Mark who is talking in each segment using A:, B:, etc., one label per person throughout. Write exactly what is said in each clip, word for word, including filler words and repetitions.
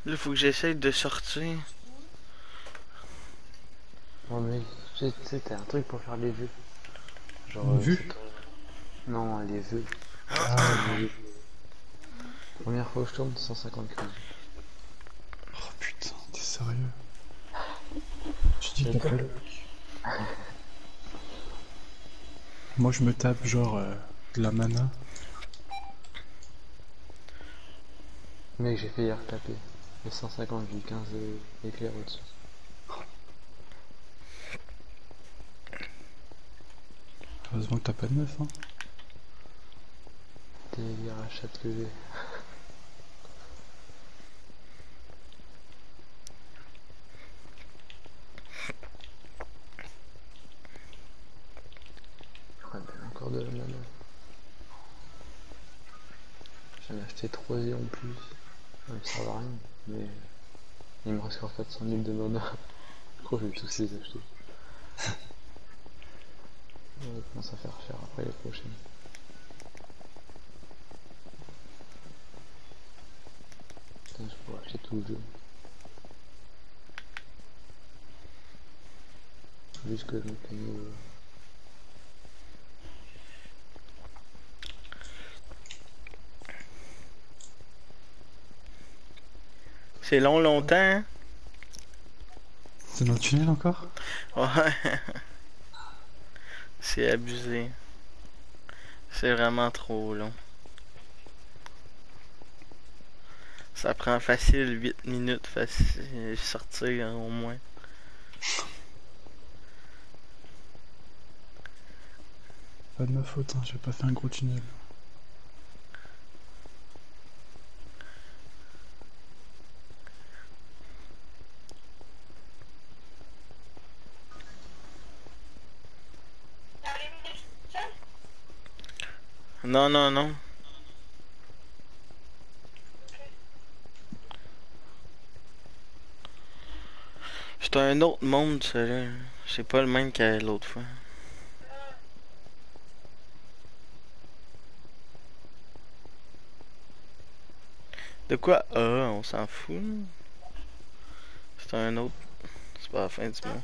A: Là, faut que j'essaye de sortir.
B: Oh mais tu sais, t'as un truc pour faire les vœux. Genre,
C: Une
B: euh, c'est
C: vue?
B: ton... Non, les vœux.
C: Ah,
B: Les vœux. Première fois que je tourne, cent cinquante crédits.
C: oh putain, t'es sérieux? Tu dis
B: Et
C: t'as
B: toi?
C: pas le... Moi je me tape genre euh, de la mana.
B: Mec, j'ai fait hier taper. Les cent cinquante, j'ai eu quinze euh, éclairs au-dessus.
C: Heureusement que t'as pas de meuf, hein.
B: Délire à Châtelet. Ouais, mais encore de la mana. J'en ai acheté trois en plus. Ça me sert à rien, mais il me reste encore quatre cent mille de mana. Je crois que je vais tous les acheter. On commence à faire cher après les prochaines. Putain, je pourrais acheter tout le jeu. Juste que je me connais. Euh...
A: C'est long, longtemps, hein?
C: T'es dans le tunnel encore?
A: Ouais. C'est abusé. C'est vraiment trop long. Ça prend facile huit minutes facile sortir hein, au moins.
C: Pas de ma faute, hein, j'ai pas fait un gros tunnel.
A: Non, non, non. C'est un autre monde, ça là. C'est pas le même qu'à l'autre fois. De quoi? Ah, on s'en fout. C'est un autre. C'est pas la fin du monde.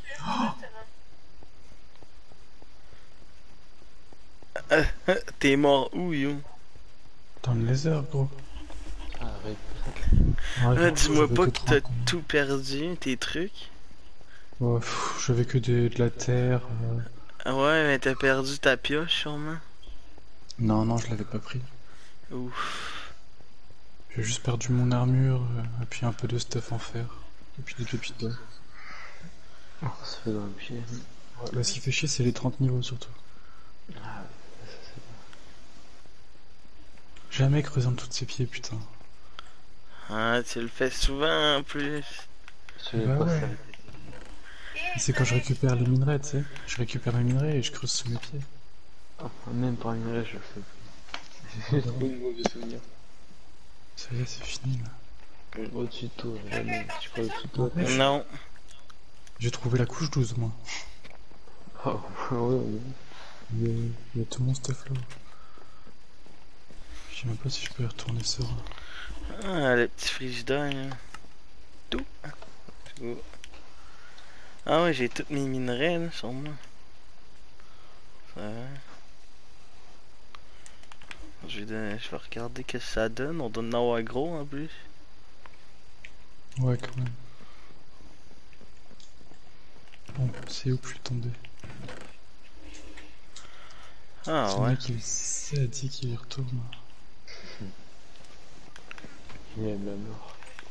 A: Euh, T'es mort où, yo?
C: Dans le laser, gros.
B: Arrête.
C: Ouais,
A: Ah,
C: du coup,
A: dis-moi
C: j'avais
A: pas
C: que
A: que t'as
C: trente.
A: tout perdu, tes trucs.
C: Ouais, pff, j'avais que des- de la terre. euh.
A: Ah ouais, mais t'as perdu ta pioche, sûrement.
C: Non, non, je l'avais pas pris.
A: Ouf.
C: J'ai juste perdu mon armure, euh, et puis un peu de stuff en fer. Et puis des pépites d'or.
B: Oh, ça fait dans le pied.
C: Ouais, là, ce qui fait chier, c'est les trente niveaux surtout.
B: Ah, ça c'est
C: Jamais creuser en dessous de ses pieds, putain.
A: Ah, tu le fais souvent en plus.
B: Je vais
C: Bah
B: pas
C: ouais.
B: ça.
C: Et c'est quand je récupère les minerais, tu sais. Je récupère mes minerais et je creuse sous mes pieds.
B: Oh, même par une je le fais plus. J'ai trop de mauvais souvenirs.
C: Ça y est, c'est fini là.
B: Au-dessus de toi, jamais. Tu crois au-dessus de toi?
C: Ouais, je-
A: Non.
C: J'ai trouvé la couche douze, moi.
B: Oh, ouais, ouais.
C: Il y a, il y a tout mon stuff là. Je sais même pas si je peux y retourner serein.
A: Ah, le petit frigidaire. Hein. Tout. Tout. Ah ouais, j'ai tous mes minerais là, sur moi. Ça va. Je vais, je vais regarder ce que ça donne. On doit en avoir gros en plus.
C: Ouais, quand même. Bon, c'est où que je suis tombé?
A: Ah
C: Ce
A: ouais.
C: mec, il est sadique, qu'il y retourne.
B: Il y a de la mort.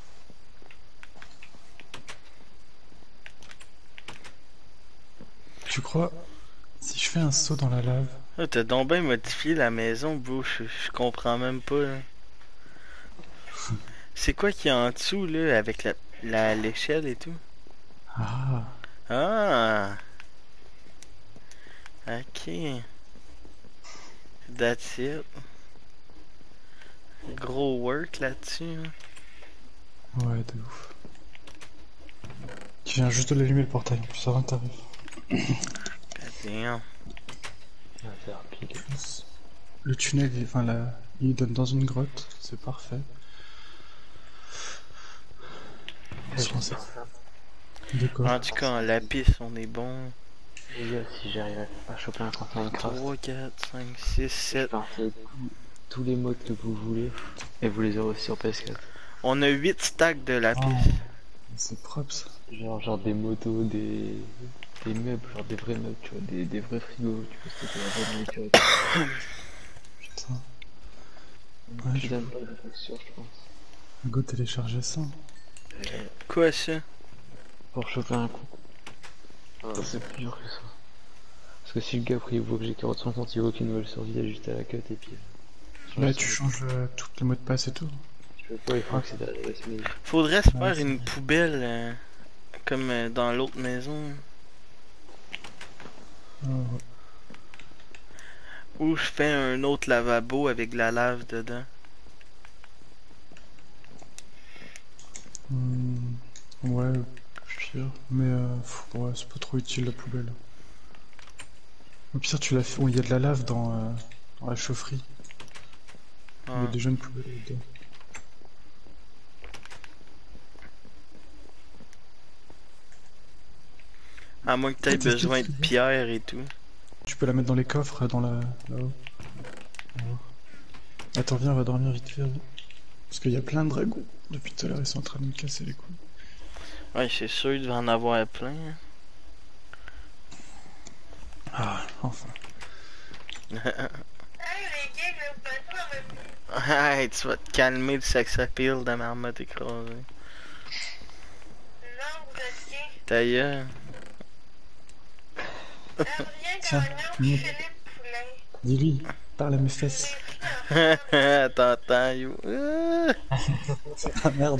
C: Tu crois, si je fais un saut dans la lave,
A: Ah, t'as donc bien modifié la maison, bro. Je, je comprends même pas. Là. C'est quoi qu'il y a en dessous là, avec la la l'échelle et tout?
C: ah,
A: Ah. Ok. That's it. Gros work là-dessus. Hein.
C: ouais, de ouf. Tu viens juste de l'allumer le portail, en plus avant que t'arrives.
A: God damn.
B: On va faire pique.
C: Le tunnel, enfin, la... il donne dans une grotte, c'est parfait. Ils sont assez. D'accord.
A: En tout cas, en lapis, on est bon.
B: Les gars, si j'arrive à- à choper un compte Minecraft,
A: trois, quatre, cinq, six,
B: je
A: sept.
B: peux installer tous- tous les modes que vous voulez et vous les aurez aussi sur P S quatre.
A: On a huit stacks de lapis.
C: Oh, c'est propre ça.
B: Genre, genre des motos, des, des meubles, genre des vrais meubles, tu vois, des, des vrais frigos, tu peux stocker la vraie nourriture et tout.
C: Putain.
B: Une
C: Ouais, je
B: putain de bonne réflexion, je pense.
C: go télécharger ça.
B: Euh,
A: Quoi ça?
B: pour choper un coup. Ah, c'est plus dur que ça. Parce que si le gars après il voit que j'ai quarante-cinq ans, il voit qu'une nouvelle survie, il a juste à la cut et puis. euh,
C: Là,
B: change
C: tu
B: son-
C: changes euh, toutes les mots de passe et tout.
B: Je peux pas, il faut accéder à l'adresse mail.
A: Faudrait se
C: Ouais,
A: faire
C: c'est
A: une
C: vrai.
A: poubelle euh, comme euh, dans l'autre maison.
C: Ah, ouais.
A: Ou je fais un autre lavabo avec de la lave dedans.
C: Hmm, ouais, pire. Mais euh, pff, ouais, c'est pas trop utile la poubelle. Au pire, tu l'as fait. Il y a de la lave dans, euh, dans la chaufferie. Il y a
A: Ah.
C: déjà une poubelle dedans.
A: À moins que t'aies
C: Ah, t'as
A: besoin
C: fait
A: de
C: le
A: pierre et tout.
C: Tu peux la mettre dans les coffres, dans la. Là-haut. Là-haut. Attends, viens, on va dormir vite fait. Viens. Parce qu'il y a plein de dragons. Depuis tout à l'heure, ils sont en train de me casser les couilles.
A: Ouais, c'est sûr, il devait en avoir plein.
C: Ah, enfin.
D: Hey les gars, là, vous pouvez pas me dire.
A: Hey, tu vas te calmer du sex appeal de marmotte écrasée.
D: Non, vous êtes qui?
A: Ta gueule.
D: Adrien
C: Tiens,
D: Gagnon,
C: mmh.
D: Philippe Poulain.
C: Dis-lui, parle à mes fesses.
D: Les filles en
A: T'entends, yo. Ah.
C: Ah merde.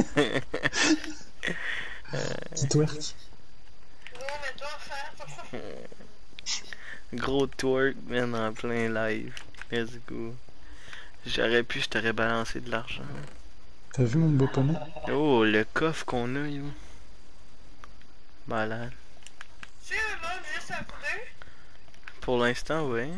C: Petit twerk.
D: Gros, mets-toi en face.
A: Gros twerk, man, en plein live. Let's go. J'aurais pu, je t'aurais balancé de l'argent.
C: T'as vu mon beau poney?
A: Oh, le coffre qu'on a, yo. Malade.
D: C'est un monde juste un peu.
A: Pour l'instant, ouais.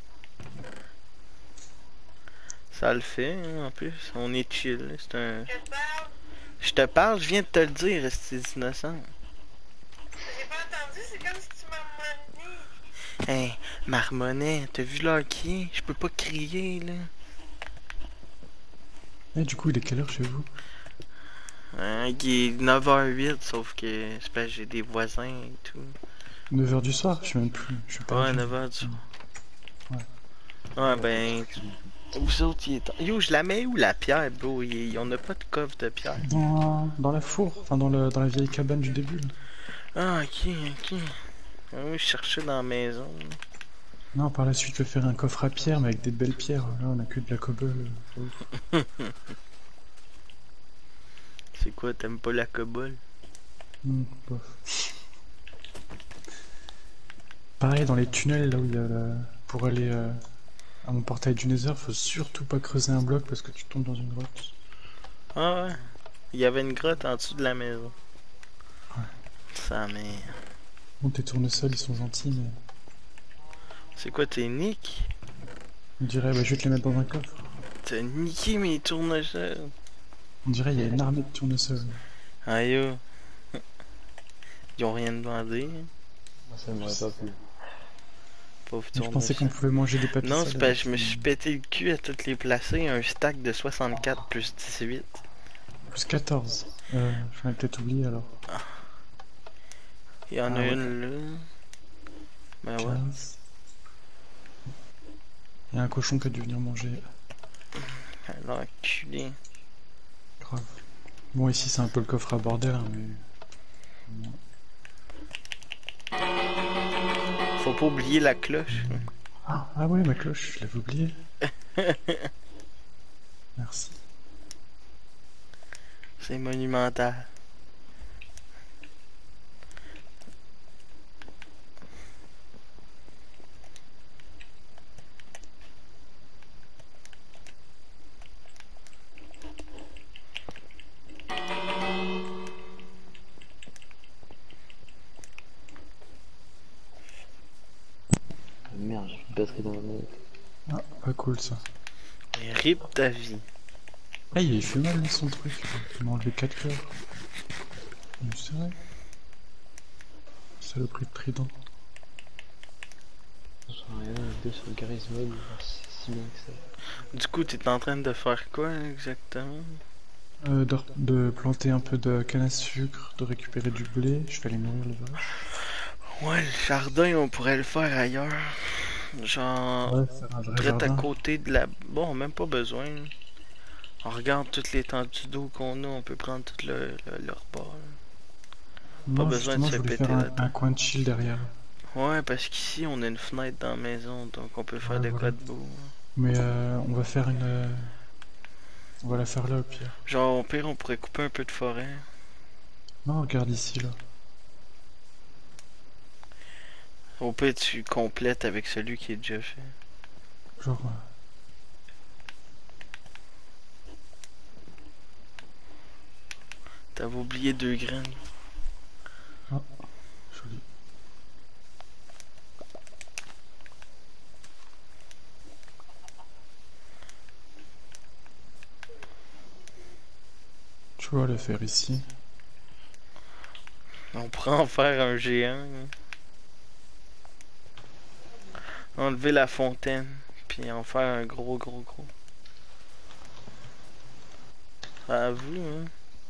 A: Ça le fait, hein, en plus. On est chill. C'est un.
D: Je te parle.
A: Je te parle, je viens de te le dire, c'est innocent.
D: J'ai pas entendu, c'est comme si tu m'as demandé.
A: Hey, marmonnet, t'as vu l'heure qui est? Je peux pas crier, là.
C: Eh, du coup, il est quelle heure chez vous?
A: Hein, il est neuf heures huit, sauf que c'est parce que j'ai des voisins et tout.
C: neuf heures du soir? Je sais même plus. Je suis pas.
A: Ouais, neuf heures du soir.
C: Ouais.
A: Ouais, ben. Vous autres, il est temps. Yo, je la mets où la pierre, bro? Il- On a pas de coffre de pierre.
C: Dans, dans la four, enfin dans, le, dans la vieille cabane du début. Là.
A: Ah, ok, ok. Ah oui, je cherchais dans la maison.
C: Non, par la suite, je vais faire un coffre à pierre, mais avec des belles pierres. Là, on a que de la cobble. euh,
A: C'est quoi, t'aimes pas la cobble?
C: Hmm, bof. Pareil, dans les tunnels, là où il y a la... pour aller euh, à mon portail du Nether, faut surtout pas creuser un bloc parce que tu tombes dans une grotte.
A: Ah ouais. Il y avait une grotte en dessous de la maison.
C: Ouais.
A: Ça, mais.
C: Bon, tes tournesols, ils sont gentils, mais
A: C'est quoi, t'es nick?
C: on dirait, bah, je vais te les mettre dans un coffre.
A: T'as niqué mes tournesols.
C: On dirait, il y a une armée de tournesols.
A: Ah yo. Ils ont rien demandé.
B: Moi, ça m'aurait pas plu.
A: Pauvre
C: Je pensais qu'on
A: tournesol.
C: pouvait manger des papiers
A: Non, c'est
C: salades.
A: parce que je me suis pété le cul à toutes les placer. Un stack de soixante-quatre plus dix-huit.
C: Plus quatorze. Euh, j'en ai peut-être oublié alors.
A: Il y en
C: Ah
A: a
C: ouais.
A: une là. Ben ouais.
C: quinze. Il y a un cochon qui a dû venir manger.
A: Alors, culé.
C: Grave. Bon, ici c'est un peu le coffre à bordel, hein, mais.
A: Faut pas oublier la cloche.
C: Ah, ah ouais, ma cloche, je l'avais oublié. Merci.
A: C'est monumental.
B: Merde, j'ai plus de batterie dans la manette.
C: Ah, pas cool ça.
A: Et rip ta vie.
C: Ah, il fait mal lui, son truc. Il m'a enlevé quatre cœurs. Mais c'est vrai. Saloperie de trident.
B: J'en ai rien à deux sur le charisme mode, voir si c'est si bien que ça.
A: Du coup, t'es en train de faire quoi exactement?
C: Euh, de, de planter un peu de canne à sucre, de récupérer du blé. Je vais aller nourrir les vaches.
A: Ouais, le jardin, on pourrait le faire ailleurs. Genre,
C: Ouais, faire un vrai
A: près à
C: jardin.
A: côté de la... Bon, même pas besoin. On regarde toute l'étendue d'eau qu'on a, on peut prendre tout le, le, le repas. Là. Pas
C: Non,
A: besoin de
C: justement,
A: se
C: je voulais faire
A: péter
C: un,
A: la
C: un
A: tête.
C: coin de chill derrière.
A: Ouais, parce qu'ici, on a une fenêtre dans la maison, donc on peut faire
C: Ouais,
A: de quoi
C: voilà.
A: de beau.
C: Mais euh, on va faire une... euh, On va la faire là au pire.
A: Genre, au pire, on pourrait couper un peu de forêt.
C: Non, regarde ici, là.
A: Au pire, tu complètes avec celui qui est déjà fait.
C: Genre... euh,
A: T'avais oublié deux graines.
C: Ah, joli. Tu vois, le faire ici.
A: On pourrait en faire un géant. Hein. Enlever la fontaine, puis en faire un gros, gros, gros. À vous, hein.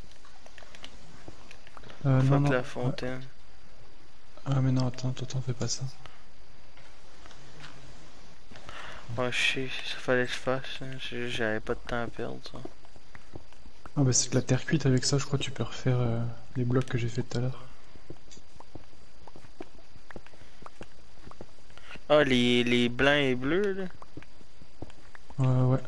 C: Euh, non,
A: Fuck
C: non.
A: la
C: Ouais.
A: fontaine.
C: Ah, mais non, attends, attends, fais pas ça.
A: Oh, je sais, ça fallait que je fasse. Hein. J'avais pas de temps à perdre. Ça.
C: Ah, bah c'est de la terre cuite avec ça, je crois que tu peux refaire euh, les blocs que j'ai fait tout à l'heure.
A: Ah, les, les blancs et bleus, là.
C: Euh, ouais.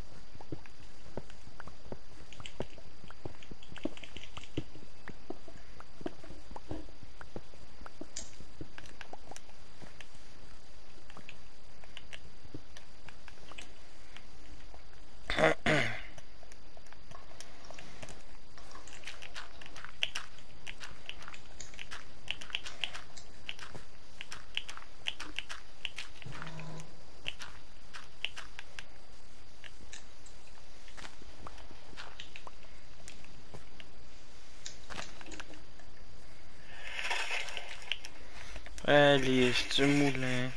A: Allez, c'est du moulin.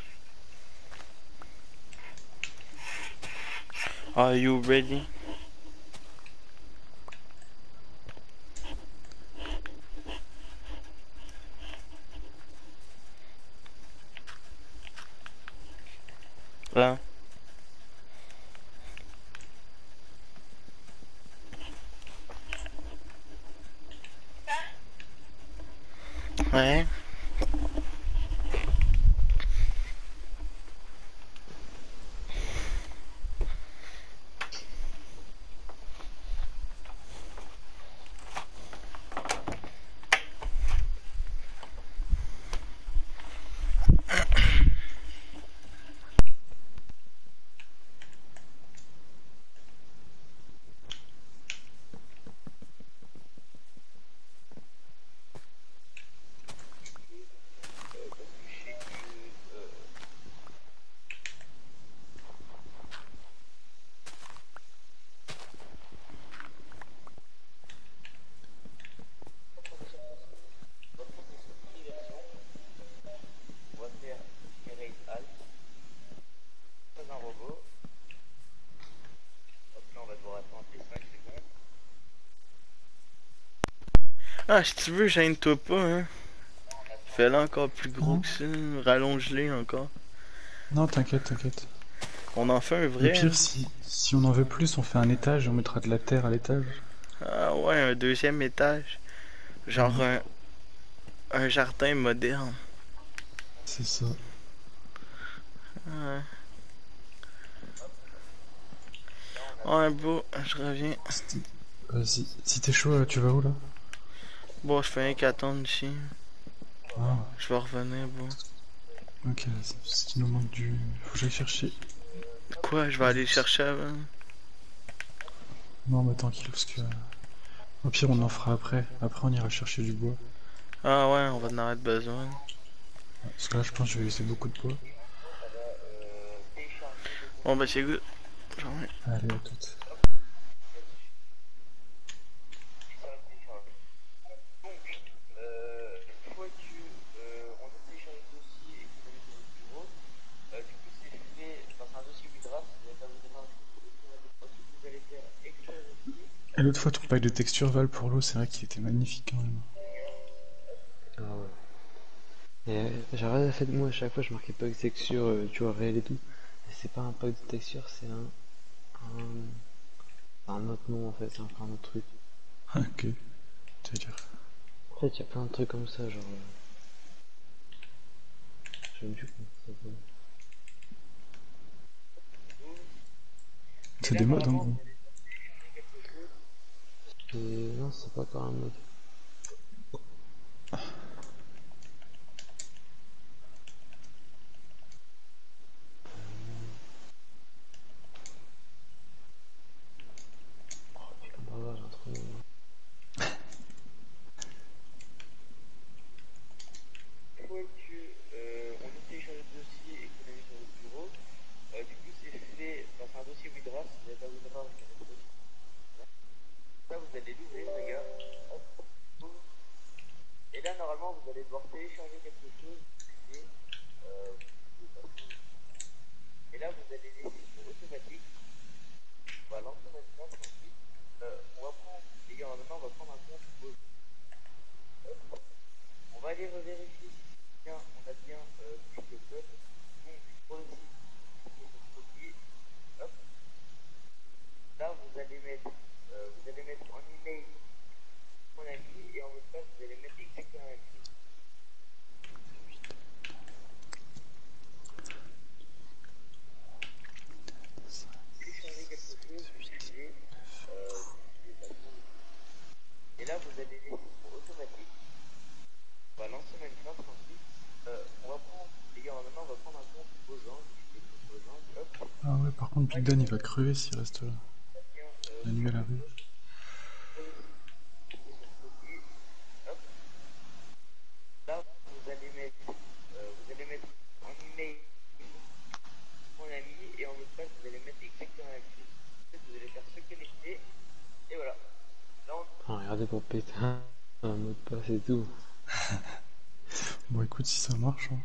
A: Are you ready? Là. Ouais. Ah, si tu veux, gêne-toi pas, hein. Fais-le encore plus gros
C: Hein?
A: que ça. Rallonge-le encore.
C: Non, t'inquiète, t'inquiète.
A: On en fait un
C: Le
A: vrai, hein.
C: pire, si, si on en veut plus, on fait un étage et on mettra de la terre à l'étage.
A: Ah ouais, un deuxième étage. Genre
C: Mhm.
A: un, un jardin moderne.
C: C'est ça.
A: Ouais. Ouais, beau, je reviens.
C: Si- Vas-y. Si t'es chaud, euh, tu vas où là?
A: Bon, je fais un qu'attendre ici.
C: Ah,
A: Je vais revenir, bon.
C: ok, vas-y. Parce qu'il nous manque du... Faut que j'aille chercher.
A: Quoi, je vais aller le chercher avant?
C: Non, mais tranquille, parce que... Au pire, on en fera après. Après, on ira chercher du bois.
A: Ah ouais, on va en avoir besoin.
C: Ouais, parce que là, je pense que je vais laisser beaucoup de bois.
A: Bon, bah c'est good. J'en ai.
C: Allez, à toutes. l'autre fois, ton pack de texture Val pour l'eau, c'est vrai qu'il était magnifique quand même.
B: Ah ouais. Et euh, j'ai regardé fait de moi à chaque fois je marquais pack de texture, euh, tu vois, réel et tout. Et c'est pas un pack de texture, c'est un, un. un autre nom en fait, c'est un, un autre truc.
C: Ok, c'est-à-dire.
B: En fait, il y a plein de trucs comme ça, genre. Euh, j'aime plus comment ça s'appelle.
C: C'est des modes en gros.
B: Et non, c'est pas encore un mode. Oh putain, par là, j'ai un trou.
E: Une fois que euh, on a téléchargé le dossier et qu'on l'a mis sur notre bureau, euh, du coup c'est fait, enfin c'est un dossier WinRAR, si vous n'avez pas WinRAR, vous avez le dossier. Ça vous allez l'ouvrir les gars, hop, boum. Et là normalement vous allez devoir télécharger quelque chose, et, euh, et là vous allez laisser sur automatique, on va lancer notre compte ensuite, euh, on va prendre, les gars maintenant on va prendre un compte pause. Hop. On va aller revérifier si bien, on a bien euh, pris le code, donc aussi copier, hop, là vous allez mettre, euh, vous allez mettre en email mon ami et en mot de passe vous allez mettre exactement la même chose. Télécharger quelque chose, utiliser, euh, et là vous allez laisser sur automatique, on va lancer Minecraft ensuite, euh, on va prendre, les gars maintenant on va prendre un compte Mojang, Mojang, hop,
C: Ah ouais, par contre, Big Dan il va crever s'il reste là.
E: bien, euh,
C: La nuit à la rue.
E: copier, hop, là vous allez mettre, euh, vous allez mettre en email mon ami et en mot de passe vous allez mettre exactement la même chose. Vous allez faire se connecter et voilà. Là on...
B: Ah, regardez pour péter un, un mot de passe et tout.
C: Bon, écoute, si ça marche. Hein.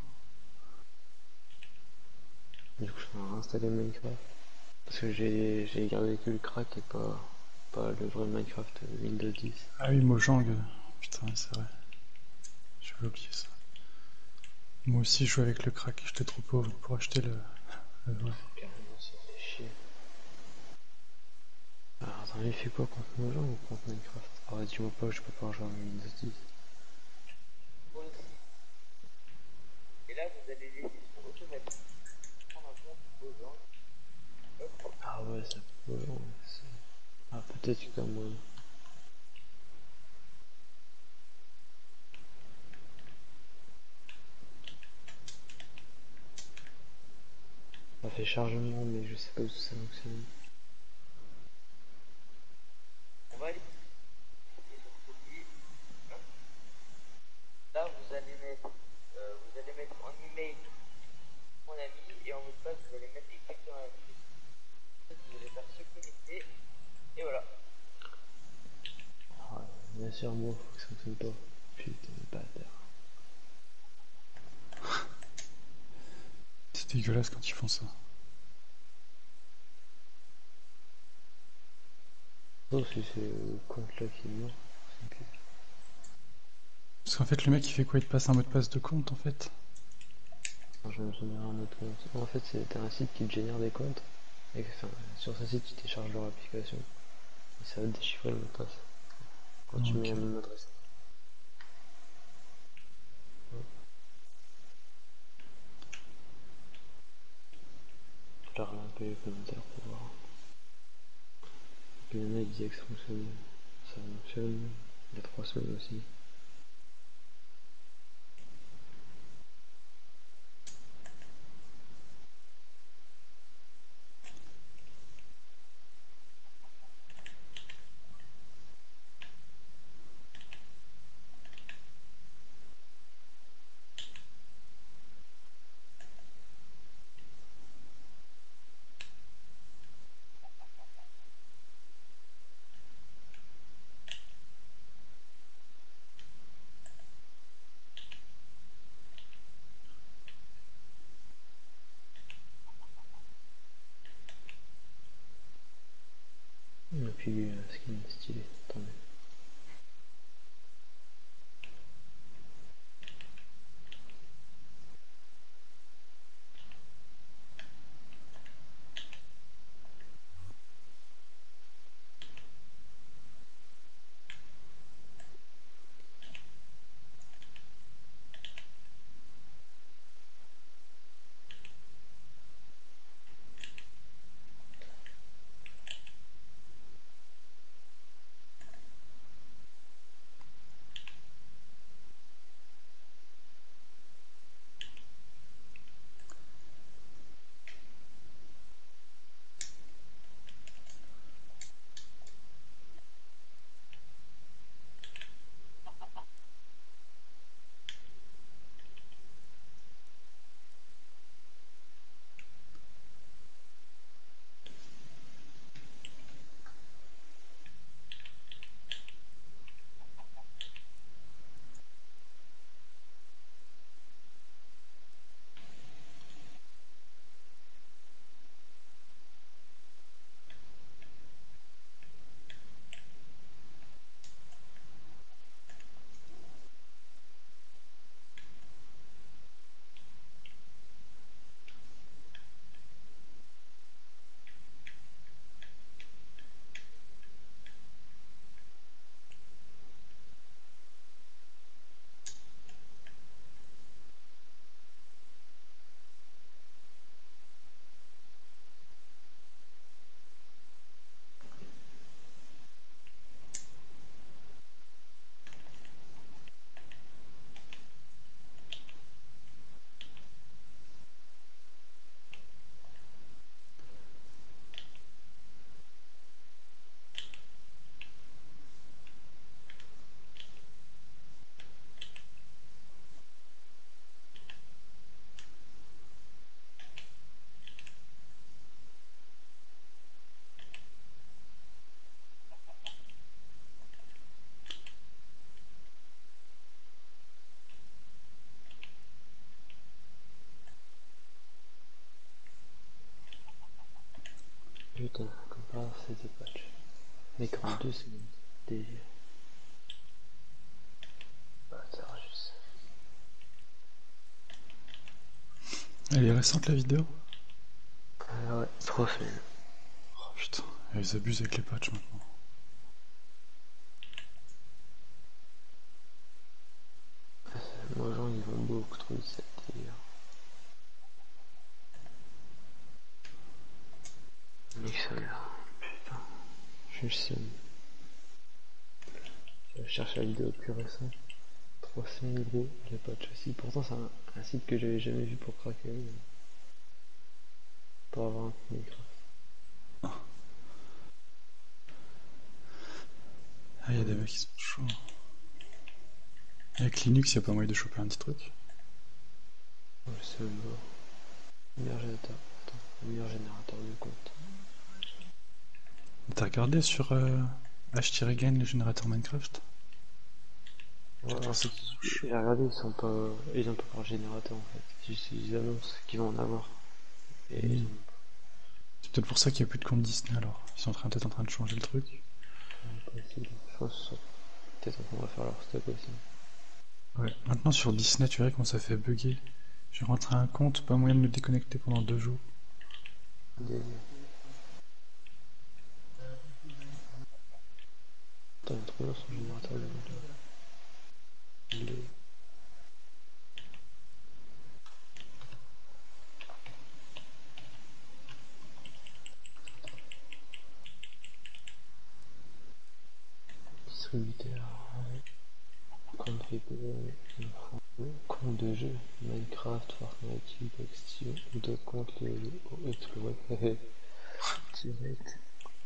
B: Du coup, je vais réinstaller Minecraft. Parce que j'ai j'ai gardé que le crack et pas, pas le vrai Minecraft Windows dix.
C: Ah oui, Mojang. Putain, c'est vrai. J'avais oublié ça. Moi aussi, je joue avec le crack. J'étais trop pauvre pour acheter le. le vrai.
B: Carrément, ça fait chier. Alors, attends, il fait quoi contre Mojang ou contre Minecraft? Ah, ouais, dis-moi pas, je peux pas jouer à Windows dix.
E: Et là vous allez laisser sur automatique. Prendre un compte Mojang. Hop.
B: Ah ouais, ça peut. Ouais, ah, peut-être que comme moi. Ça fait chargement, mais je sais pas où ça fonctionne.
E: On va aller sur copier. Hop. Là vous allez mettre, euh, vous allez mettre en email mon ami et en mot de passe vous allez mettre exactement la même chose. Vous allez faire se connecter et voilà.
B: Ah, ouais, bien sûr, moi, faut que ça fonctionne pas. Putain, de bâtard.
C: C'est dégueulasse quand ils font ça.
B: Sauf si c'est le compte là qui est mort. Okay.
C: Parce qu'en fait, le mec il fait quoi? Il te passe un mot de passe de compte en fait.
B: Non, je vais me générer un autre compte. En fait, c'est un site qui te génère des comptes. Et, enfin, sur ce site, tu télécharges leur application. Et ça va te déchiffrer le mot de passe. Quand tu
C: Ok.
B: mets la même adresse. Je regarde un peu les commentaires pour voir. Puis il y en a qui disaient que ça fonctionne. Ça fonctionne. Il y a trois semaines aussi. puis euh, skin stylé, tant mieux. Putain, comme par hasard c'était patch. Mais quarante-deux c'est délire. Bah, ça va juste.
C: Elle est récente la vidéo?
B: Ah ouais, trois semaines.
C: Oh putain, ils abusent avec les patchs maintenant.
B: Moi, genre, ils vont beaucoup trop de cette délire. Mais ça là, putain. Je suis seul. Je cherche la vidéo plus récente. trois semaines gros, les patchs aussi. Pourtant, c'est un, un site que j'avais jamais vu pour craquer. Mais... pour avoir un Minecraft.
C: Ah, y'a des mecs qui sont chauds. Avec Linux, y'a pas moyen de choper un petit truc.
B: Ouais, c'est le mort. Meilleur générateur. Attends, meilleur générateur de compte.
C: T'as regardé sur euh, H-Gain le générateur Minecraft?
B: Ouais, en fait, j'ai regardé, ils sont pas, ils ont pas pour générateur en fait. Ils, ils annoncent qu'ils vont en avoir. Et
C: Mmh.
B: ils ont
C: C'est peut-être pour ça qu'il n'y a plus de compte Disney alors. Ils sont en train- peut-être en train de changer le truc.
B: pas possible. Je pense qu'ils sont peut-être en train de faire leur stock aussi.
C: Ouais. Maintenant sur Disney, tu verrais comment ça fait bugger. J'ai rentré un compte, pas moyen de me déconnecter pendant deux jours.
B: Délire. Attends, il est trop bien son générateur de compte. Il est... distributeur. Compte V P N, compte de jeu, Minecraft, Fortnite, Xtio, ou d'autres comptes le explorer. Direct.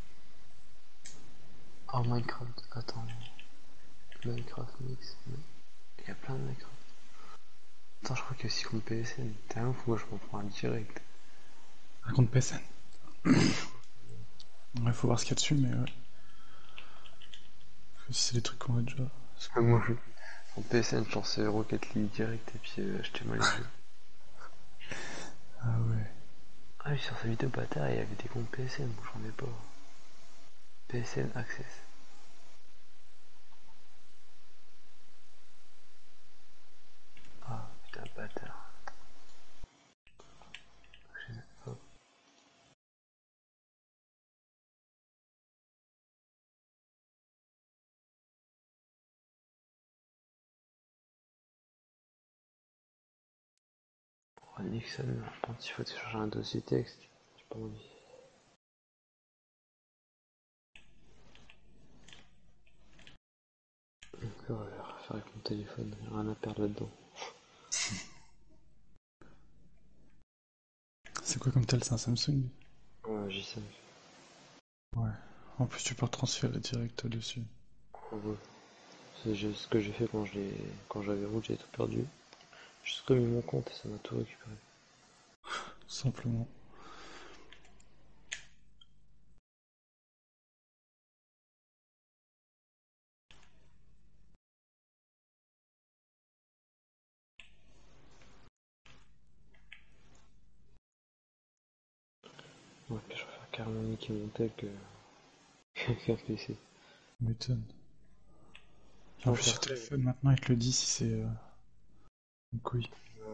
B: Oh Minecraft, attends. Minecraft Mix. Il y a plein de Minecraft. Attends, je crois qu'il y a aussi compte P S N. T'es un ouf, moi je m'en prends un direct.
C: Un compte P S N. Ouais, faut voir ce qu'il y a dessus, mais ouais. Parce que si c'est des trucs qu'on a déjà.
B: Ah, moi je. En P S N, je lançais Rocket League direct et puis euh, achetais moi les jeux.
C: Ah ouais.
B: Ah oui, sur sa vidéo bâtard, il y avait des comptes P S N, moi j'en ai pas. P S N Access. Ah putain, bâtard. Hop. Oh, Nixon, je pense qu'il faut télécharger un dossier texte. J'ai pas envie. Je vais refaire avec mon téléphone, j'ai rien à perdre là-dedans.
C: C'est quoi comme tel? C'est un Samsung?
B: Ouais, J cinq.
C: Ouais. En plus, tu peux transférer direct dessus.
B: Ouais. C'est juste ce que j'ai fait quand je l'ai, quand j'avais route, j'ai tout perdu. J'ai juste remis mon compte et ça m'a tout récupéré.
C: Simplement.
B: Ouais, puis je préfère carrément niquer mon tel que qu'un P C.
C: M'étonne. En
B: Non,
C: plus, sur
B: perso,
C: téléphone, maintenant, il te le dit si c'est euh, une couille.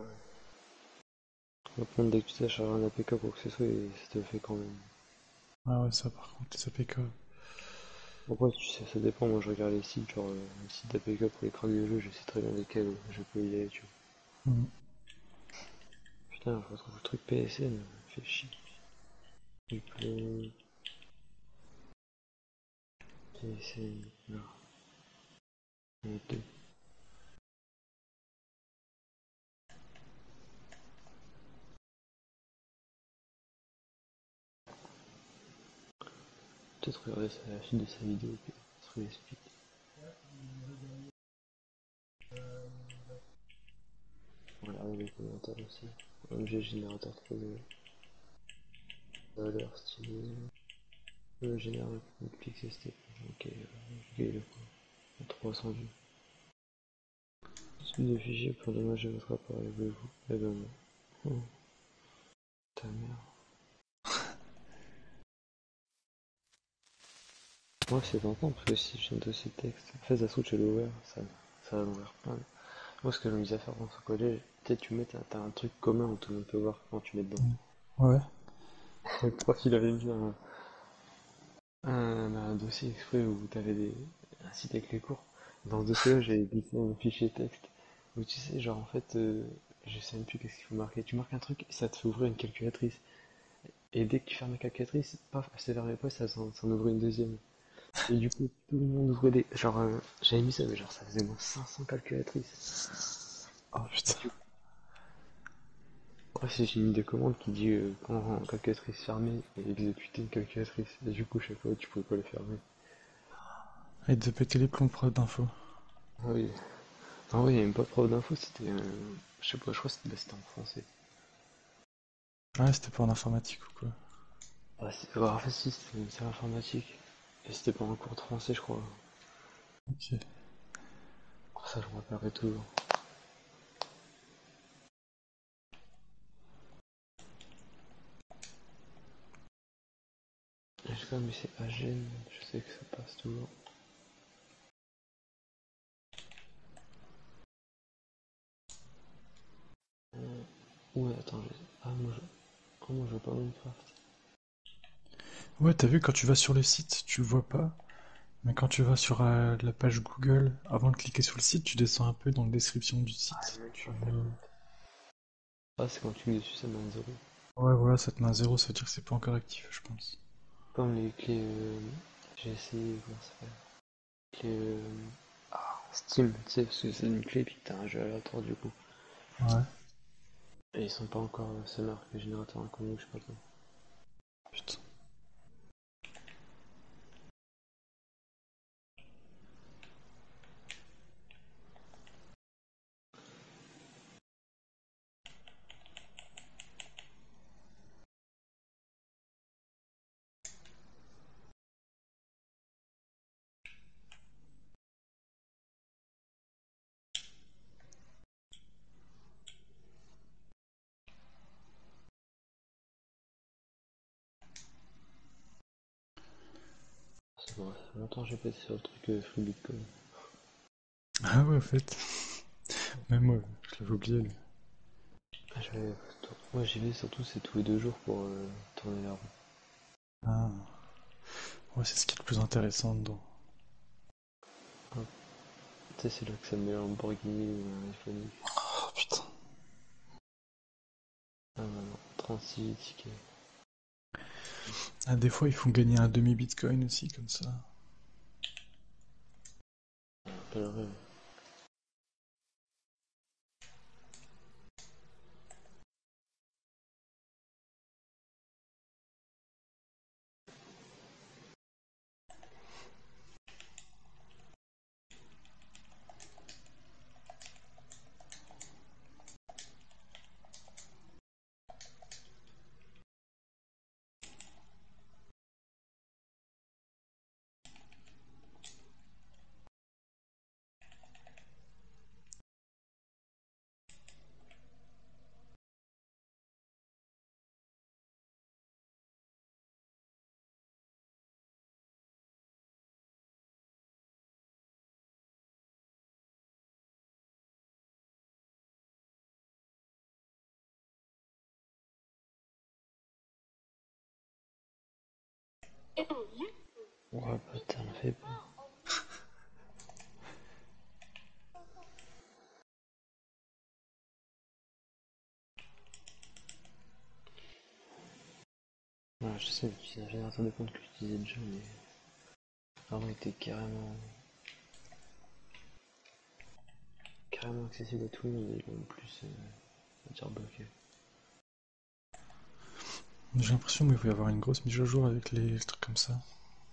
B: par contre, dès que tu télécharges un A P K ou quoi que ce soit, et ça te le fait quand même.
C: Ah ouais, ça, par contre, les A P K.
B: Après, tu sais, ça dépend. Moi, je regarde les sites, genre euh, les sites d'A P K pour les cracks de jeux, je sais très bien lesquels je peux y aller, tu vois.
C: Mhm.
B: Putain, je retrouve le truc P S N, fait chier. Replay, P S N, là. Et deux. Peut-être regarder ça, la suite de sa vidéo, puis ça lui explique. Regarder les commentaires aussi. Objet générateur trois D. Valeur stylée. Le générateur de pixel step. Ok, ok, le coup. trois cents vues. Suite de fichiers pour dommager votre appareil, voulez-vous? Eh ben non. Oh, ta mère. Moi, c'est tentant parce que si j'ai un dossier de texte, en fait, ça se trouve, je l'ai ouvert, ça, ça va m'ouvrir plein. Moi, ce que je me disais à faire dans ce collège, peut-être tu mets, t'as un truc commun où tout le monde peut voir quand tu mets dedans.
C: Ouais.
B: Le prof, il avait mis un, un, un dossier exprès où t'avais des, un site avec les cours. Dans ce dossier-là, j'avais glissé un fichier texte où tu sais, genre, en fait, euh, je sais même plus qu'est-ce qu'il faut marquer. Tu marques un truc et ça te fait ouvrir une calculatrice. Et dès que tu fermes la calculatrice, paf, elle se fermait pas, ça s'en ouvre une deuxième. Et du coup, tout le monde ouvrait des. Genre, euh, j'avais mis ça, mais genre, ça faisait moins cinq cents calculatrices.
C: Oh putain.
B: Après, si j'ai mis des commandes qui dit euh, quand calculatrice fermée et exécuter une calculatrice. Et du coup, je sais pas, tu pouvais pas le fermer.
C: Et de péter les plombs pour d'infos.
B: Ah oui. Ah oui, il y a même pas de preuve d'info, c'était. Euh, je sais pas, je crois que c'était bah, c'était en français.
C: Ouais, c'était pour l'informatique ou quoi.
B: Ah, c'est- ouais, en fait, si, c'était c'est informatique. Et c'était pas un cours de français, je crois.
C: Ok.
B: Oh, ça, je me rappellerai toujours. J'ai quand même c'est Agen, je sais que ça passe toujours. Euh, ouais, attends, j'ai- ah, moi je. Oh, moi je veux pas Minecraft.
C: Ouais, t'as vu, quand tu vas sur le site, tu le vois pas. Mais quand tu vas sur euh, la page Google, avant de cliquer sur le site, tu descends un peu dans la description du
B: Ah,
C: site. Tu
B: Minecraft,
C: vois.
B: d'accord. Ah, c'est quand tu mets dessus, ça met un zéro.
C: Ouais, voilà, ça te met un zéro, ça veut dire que c'est pas encore actif, je pense.
B: Comme les clés. Euh, j'ai essayé, comment ça s'appelle? Clés. Euh, ah, Steam, tu sais, parce que c'est une clé, puis t'as un jeu aléatoire du coup.
C: Ouais.
B: Et ils sont pas encore. Euh, c'est marqué générateur inconnu, je sais pas quoi.
C: Putain.
B: Bon, ça fait longtemps que j'ai pas été sur le truc euh, Free Bitcoin.
C: Ah ouais, en fait. Même moi, je l'avais oublié. lui.
B: Ah, j'avais- Moi j'y vais surtout c'est tous les deux jours pour euh, tourner la roue.
C: Ah. Ouais, c'est ce qui est le plus intéressant dedans.
B: Tu sais, c'est là que ça me met un Lamborghini ou un iPhone X.
C: Oh putain.
B: Ah bah non, trente-six tickets.
C: Ah, des fois, ils font gagner un demi-bitcoin aussi, comme ça.
B: Quel rêve. Ouais, putain, on fait pas. Ouais, je sais, c'est un générateur de compte que j'utilisais déjà, mais avant il était carrément carrément accessible à tout le monde et là en plus euh, on va dire bloqué.
C: J'ai l'impression qu'il va y avoir une grosse mise à jour avec les, les trucs comme ça.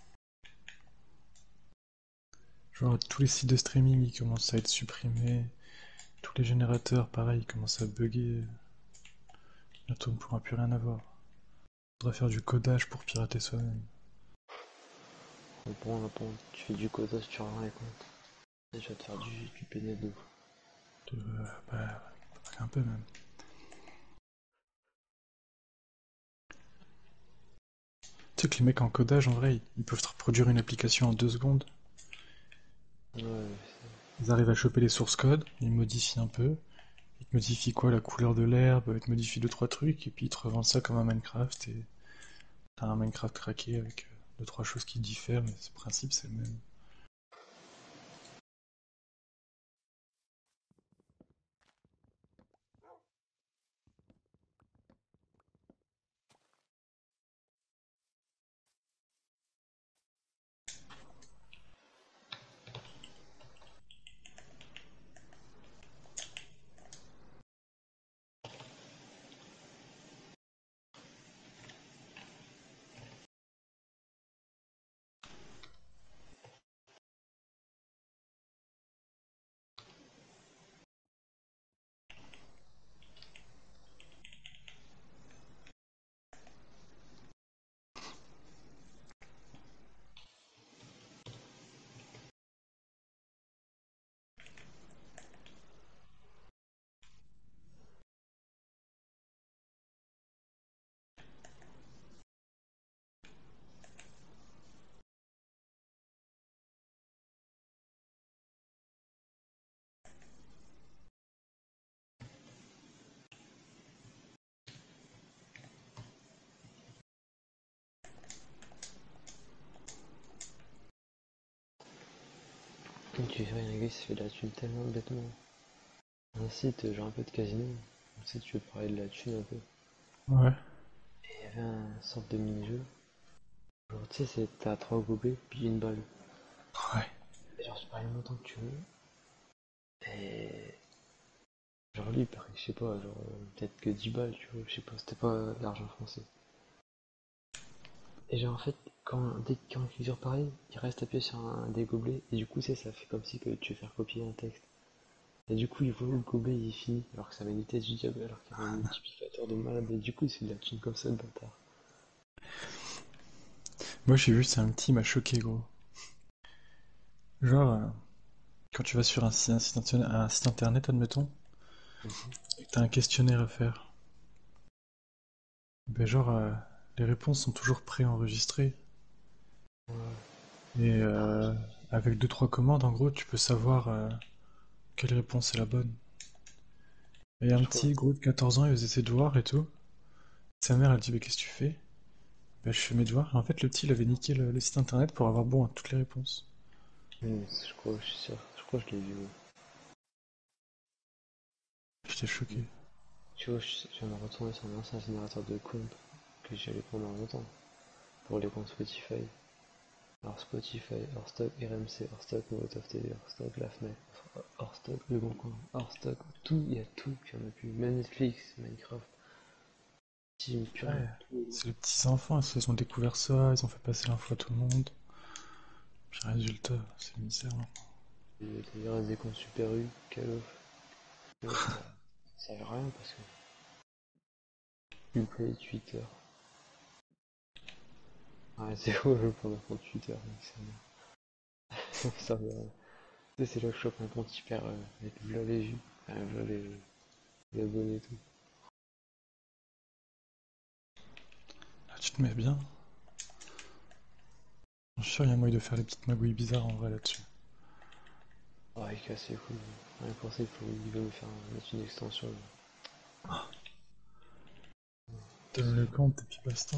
C: Genre, tous les sites de streaming, ils commencent à être supprimés. Tous les générateurs, pareil, ils commencent à bugger. Bientôt, on ne pourra plus rien avoir. Faudra faire du codage pour pirater soi-même.
B: Donc bon, là, bon, tu fais du codage, tu rends les comptes. Et je vais te faire du, du P N L de ouf.
C: Euh, bah, un peu même. Tu sais que les mecs en codage, en vrai, ils peuvent te reproduire une application en deux secondes.
B: Ouais,
C: Ils arrivent à choper les sources codes, ils modifient un peu. Ils te modifient quoi, la couleur de l'herbe, ils te modifient deux trois trucs, et puis ils te revendent ça comme un Minecraft, et t'as un Minecraft craqué avec euh, deux trois choses qui diffèrent, mais le principe c'est le même.
B: et tu fais un gars qui se fait de la thune tellement bêtement. Un site, genre un peu de casino, tu sais, tu veux parler de la thune un peu.
C: Ouais.
B: Et il y avait un sorte de mini-jeu. Genre, tu sais, c'est t'as trois gobelets, puis une balle.
C: Ouais.
B: Et genre, tu parles le montant que tu veux. Et genre, lui, il paraît, je sais pas, genre, euh, peut-être que dix balles, tu vois, je sais pas, c'était pas de l'argent français. Et genre, en fait, quand, dès quand il clique sur pareil, il reste appuyé sur un des gobelets, et du coup, c'est ça fait comme si que tu veux faire copier un texte. Et du coup, il voit où le gobelet il est fini, alors que ça va une vitesse du diable, alors qu'il y a un multiplicateur de malade, et du coup, il se fait de la thune comme ça, le bâtard.
C: Moi j'ai vu, c'est un petit, il m'a choqué gros. Genre, euh, quand tu vas sur un site, un site internet, un site internet, admettons,
B: Mhm.
C: et que t'as un questionnaire à faire, ben genre, euh, les réponses sont toujours préenregistrées.
B: Ouais.
C: Et euh, avec deux trois commandes, en gros, tu peux savoir euh, quelle réponse est la bonne. Et un
B: Je crois.
C: petit gros de quatorze ans, il faisait ses devoirs et tout. Sa mère, elle dit, mais qu'est-ce que tu fais? Bah, je fais mes devoirs. Et en fait, le petit, il avait niqué le, le site internet pour avoir bon à toutes les réponses.
B: Hmm, je crois, je suis sûr. Je crois que je l'ai vu. Ouais.
C: J'étais choqué.
B: Tu vois, je, je viens de retourner sur un ancien générateur de comptes que j'allais pendant longtemps pour les comptes Spotify. Alors Spotify, hors stock, R M C, hors stock, Molotov T V, hors stock, la Fnac, hors stock, Le Bon Coin, hors stock, tout, il y a tout, puis on a plus. Même Netflix, Minecraft, Steam, plus rien,
C: Ouais,
B: tout.
C: c'est les petits enfants, ils se ont découvert ça, ils ont fait passer l'info à tout le monde. Puis résultat, c'est une misère. Hein.
B: Il reste des comptes Super U, Call of. Ouais, ça, ça sert à rien parce que Uplay, Twitter. Ah, c'est faux, je prends un compte Twitter, donc ça me sert à rien. Tu sais, c'est là que je chope un compte hyper euh, avec v'là les vues, enfin, v'là les, les abonnés et tout.
C: Là, tu te mets bien. Je suis sûr, il y a moyen de faire des petites magouilles bizarres en vrai là-dessus.
B: Ah, il casse les couilles. Rien que pour ça, il faut il veut me faire mettre une extension.
C: Donne le compte et puis basta.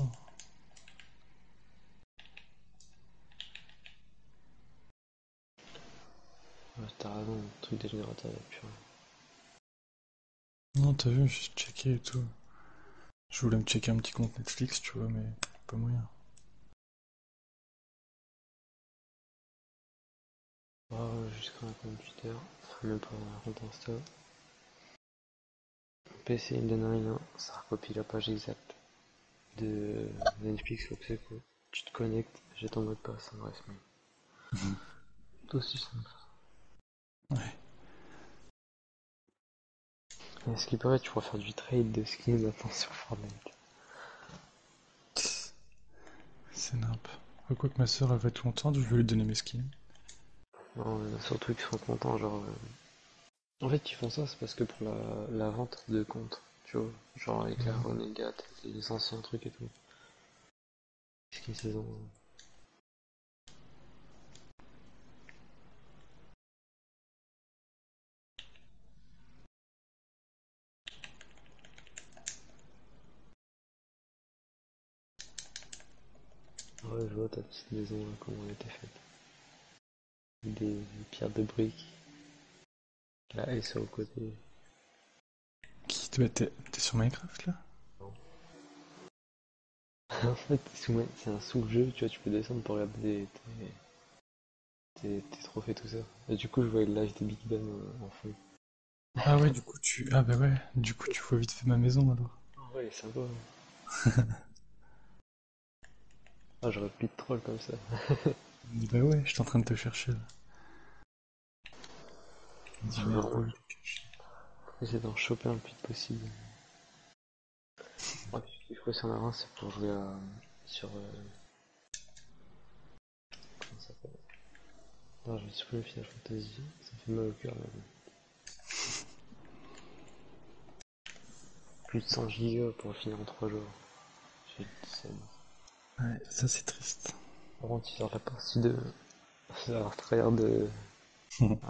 B: Ouais, t'as raison, le truc des générateurs, il y a plus rien.
C: Non, t'as vu, j'ai checké et tout. Je voulais me checker un petit compte Netflix, tu vois, mais pas moyen.
B: Ah, jusqu'à un compte Twitter, enfin, même pas un compte Insta. P C, il me donne rien, ça recopie la page exacte de Netflix, donc c'est quoi. Tu te connectes, j'ai ton mot de passe, adresse mail. Tout aussi simple.
C: Ouais,
B: Et ce qui paraît, tu pourras faire du trade de skins maintenant sur Fortnite.
C: c'est nimp. Quoi que ma soeur elle va être contente, je vais lui donner mes skins.
B: Non, il y en a surtout qui sont contents, genre. euh, En fait, ils font ça, c'est parce que pour la, la vente de comptes, tu vois, genre avec la
C: Mhm.
B: Renegade, les anciens trucs et tout. Skin saison. Ouais, je vois ta petite maison, là, comment elle était faite. Des, des pierres de briques, la S au côté.
C: Qui te t'es t'es sur Minecraft là?
B: En fait, sous- c'est un sous-jeu, tu vois, tu peux descendre pour regarder tes, tes, tes trophées, tout ça. Et du coup, je voyais le live des Big Ben euh, en fond.
C: Ah ouais, du coup tu... Ah bah ouais, du coup tu vois vite fait ma maison alors.
B: Ah ouais, sympa. Ah, j'aurais plus de troll comme ça.
C: Bah ouais, j'étais en train de te chercher là. Je me dis
B: Faut
C: merde,
B: vraiment
C: où il est caché.
B: essayer d'en choper un le plus possible. Ouais, il faut si on avance, c'est pour jouer à, sur. Euh, comment ça s'appelle? Non, je vais supprimer Final Fantasy, ça me fait mal au cœur là. Plus de cent gigas pour le finir en trois jours. J'ai le seum.
C: Ouais, ça c'est triste.
B: Par contre, ils sortent la partie de. Alors, tryhard de. Ah,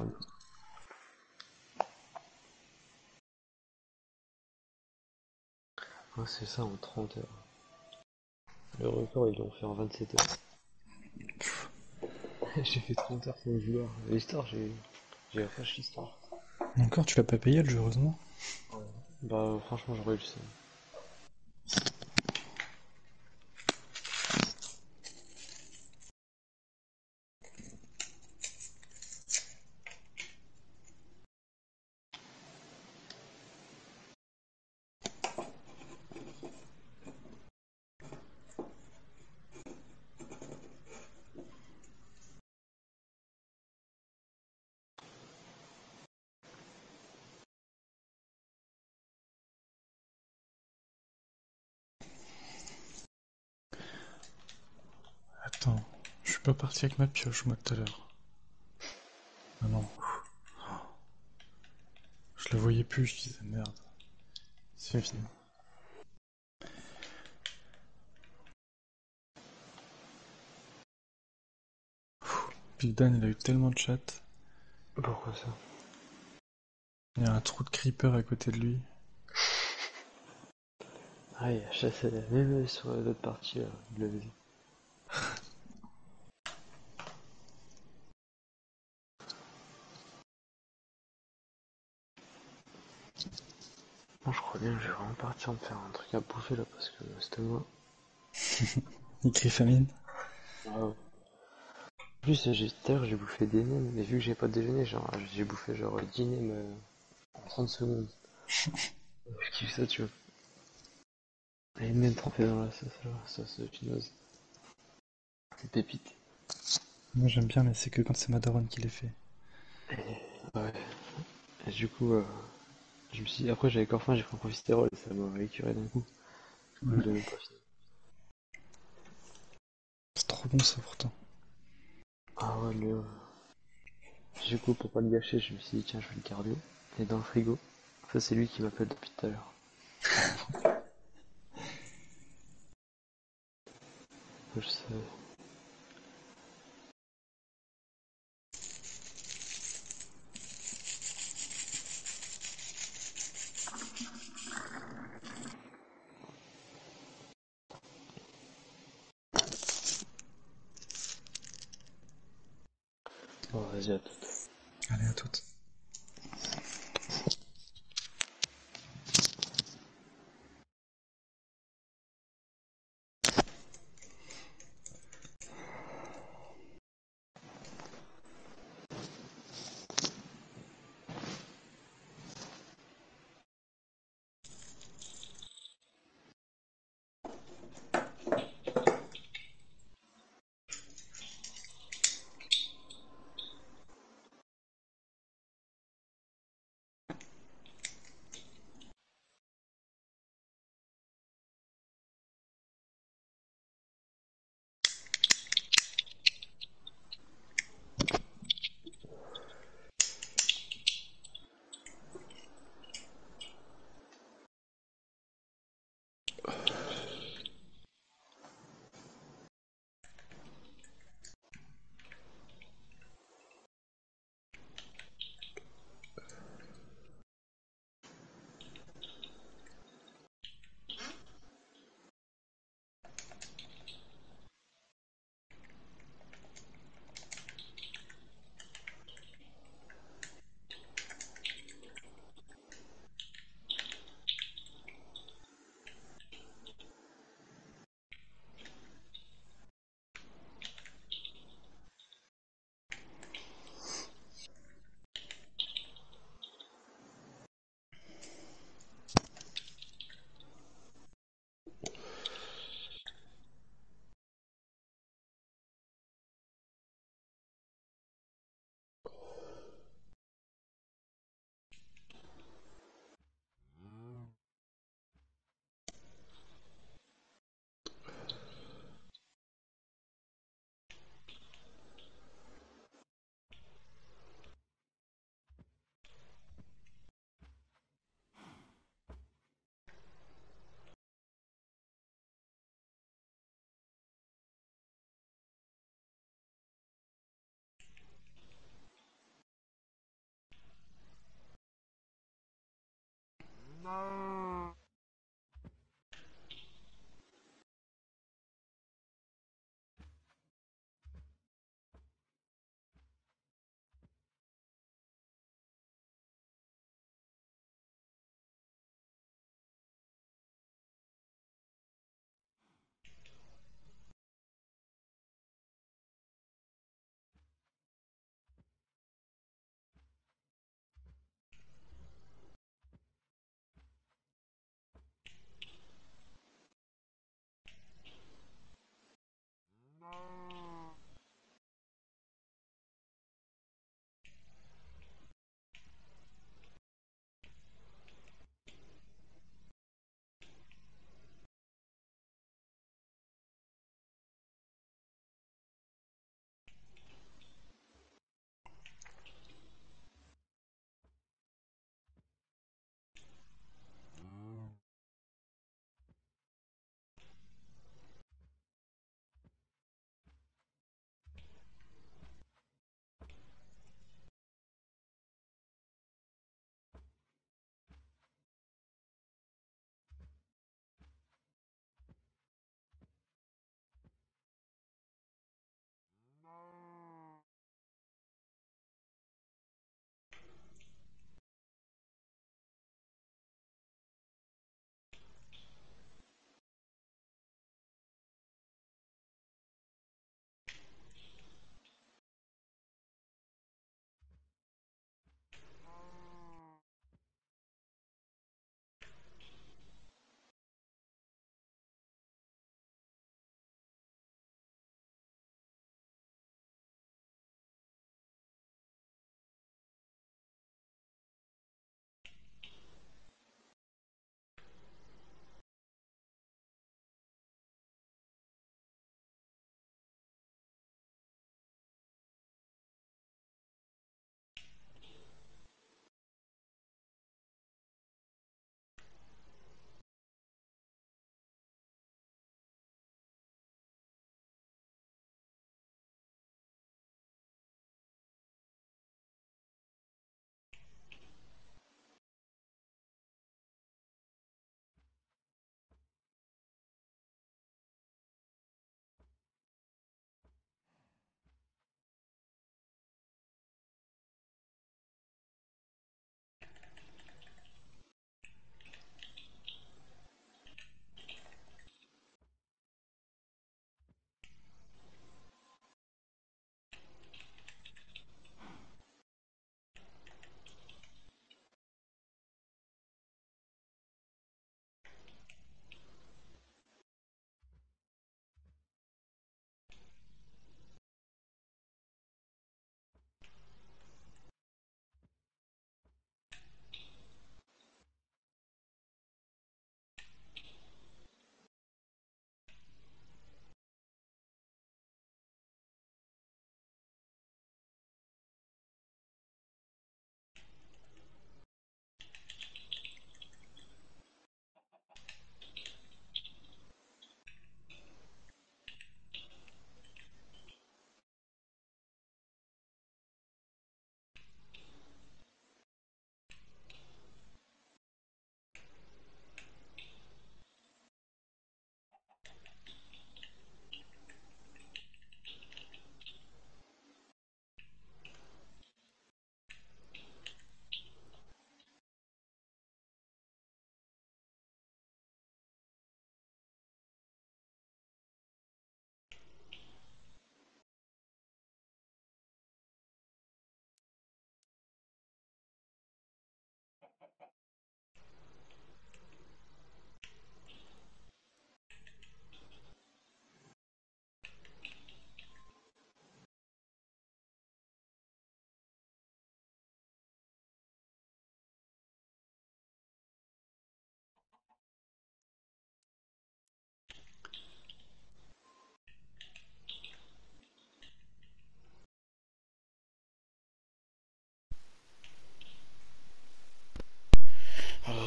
B: ouais, c'est ça en trente heures. Le record, ils l'ont fait en vingt-sept heures. J'ai fait trente heures sans joueur. L'histoire, j'ai. J'ai la fâche l'histoire.
C: Encore, tu l'as pas payé le jeu, heureusement.
B: Bah, franchement, j'aurais eu le seum.
C: Attends, je suis pas parti avec ma pioche moi tout à l'heure. Ah non, je la voyais plus, je disais merde, c'est fini. Gildan, il a eu tellement de chat.
B: Pourquoi ça?
C: Il y a un trou de creeper à côté de lui.
B: Ah, il a chassé la même sur l'autre partie là, de la maison. Moi je crois bien que je vais vraiment partir me faire un truc à bouffer là parce que c'était moi.
C: Il crie famine.
B: Ah ouais. En plus, j'ai- tout à l'heure j'ai bouffé des nems, mais vu que j'ai pas déjeuné, genre j'ai bouffé genre dix nems euh, en trente secondes. Je kiffe ça, tu vois. Et même trempé dans la sauce, là, sauce chinoise. C'est pépite.
C: Moi j'aime bien, mais c'est que quand c'est ma daronne qui les fait.
B: Ouais. Et du coup, euh, je me suis dit, après j'avais encore faim, j'ai pris un profiterole et ça m'a écuré d'un coup. Du coup,
C: Ouais.
B: je l'ai même pas fini.
C: C'est trop bon ça pourtant.
B: Ah ouais, mais euh, du coup, pour pas le gâcher, je me suis dit, tiens, je vais le garder. Il est dans le frigo. Ça, c'est lui qui m'appelle depuis tout à l'heure. Je sais. Bon, vas-y, à tout.
C: Allez, à toutes.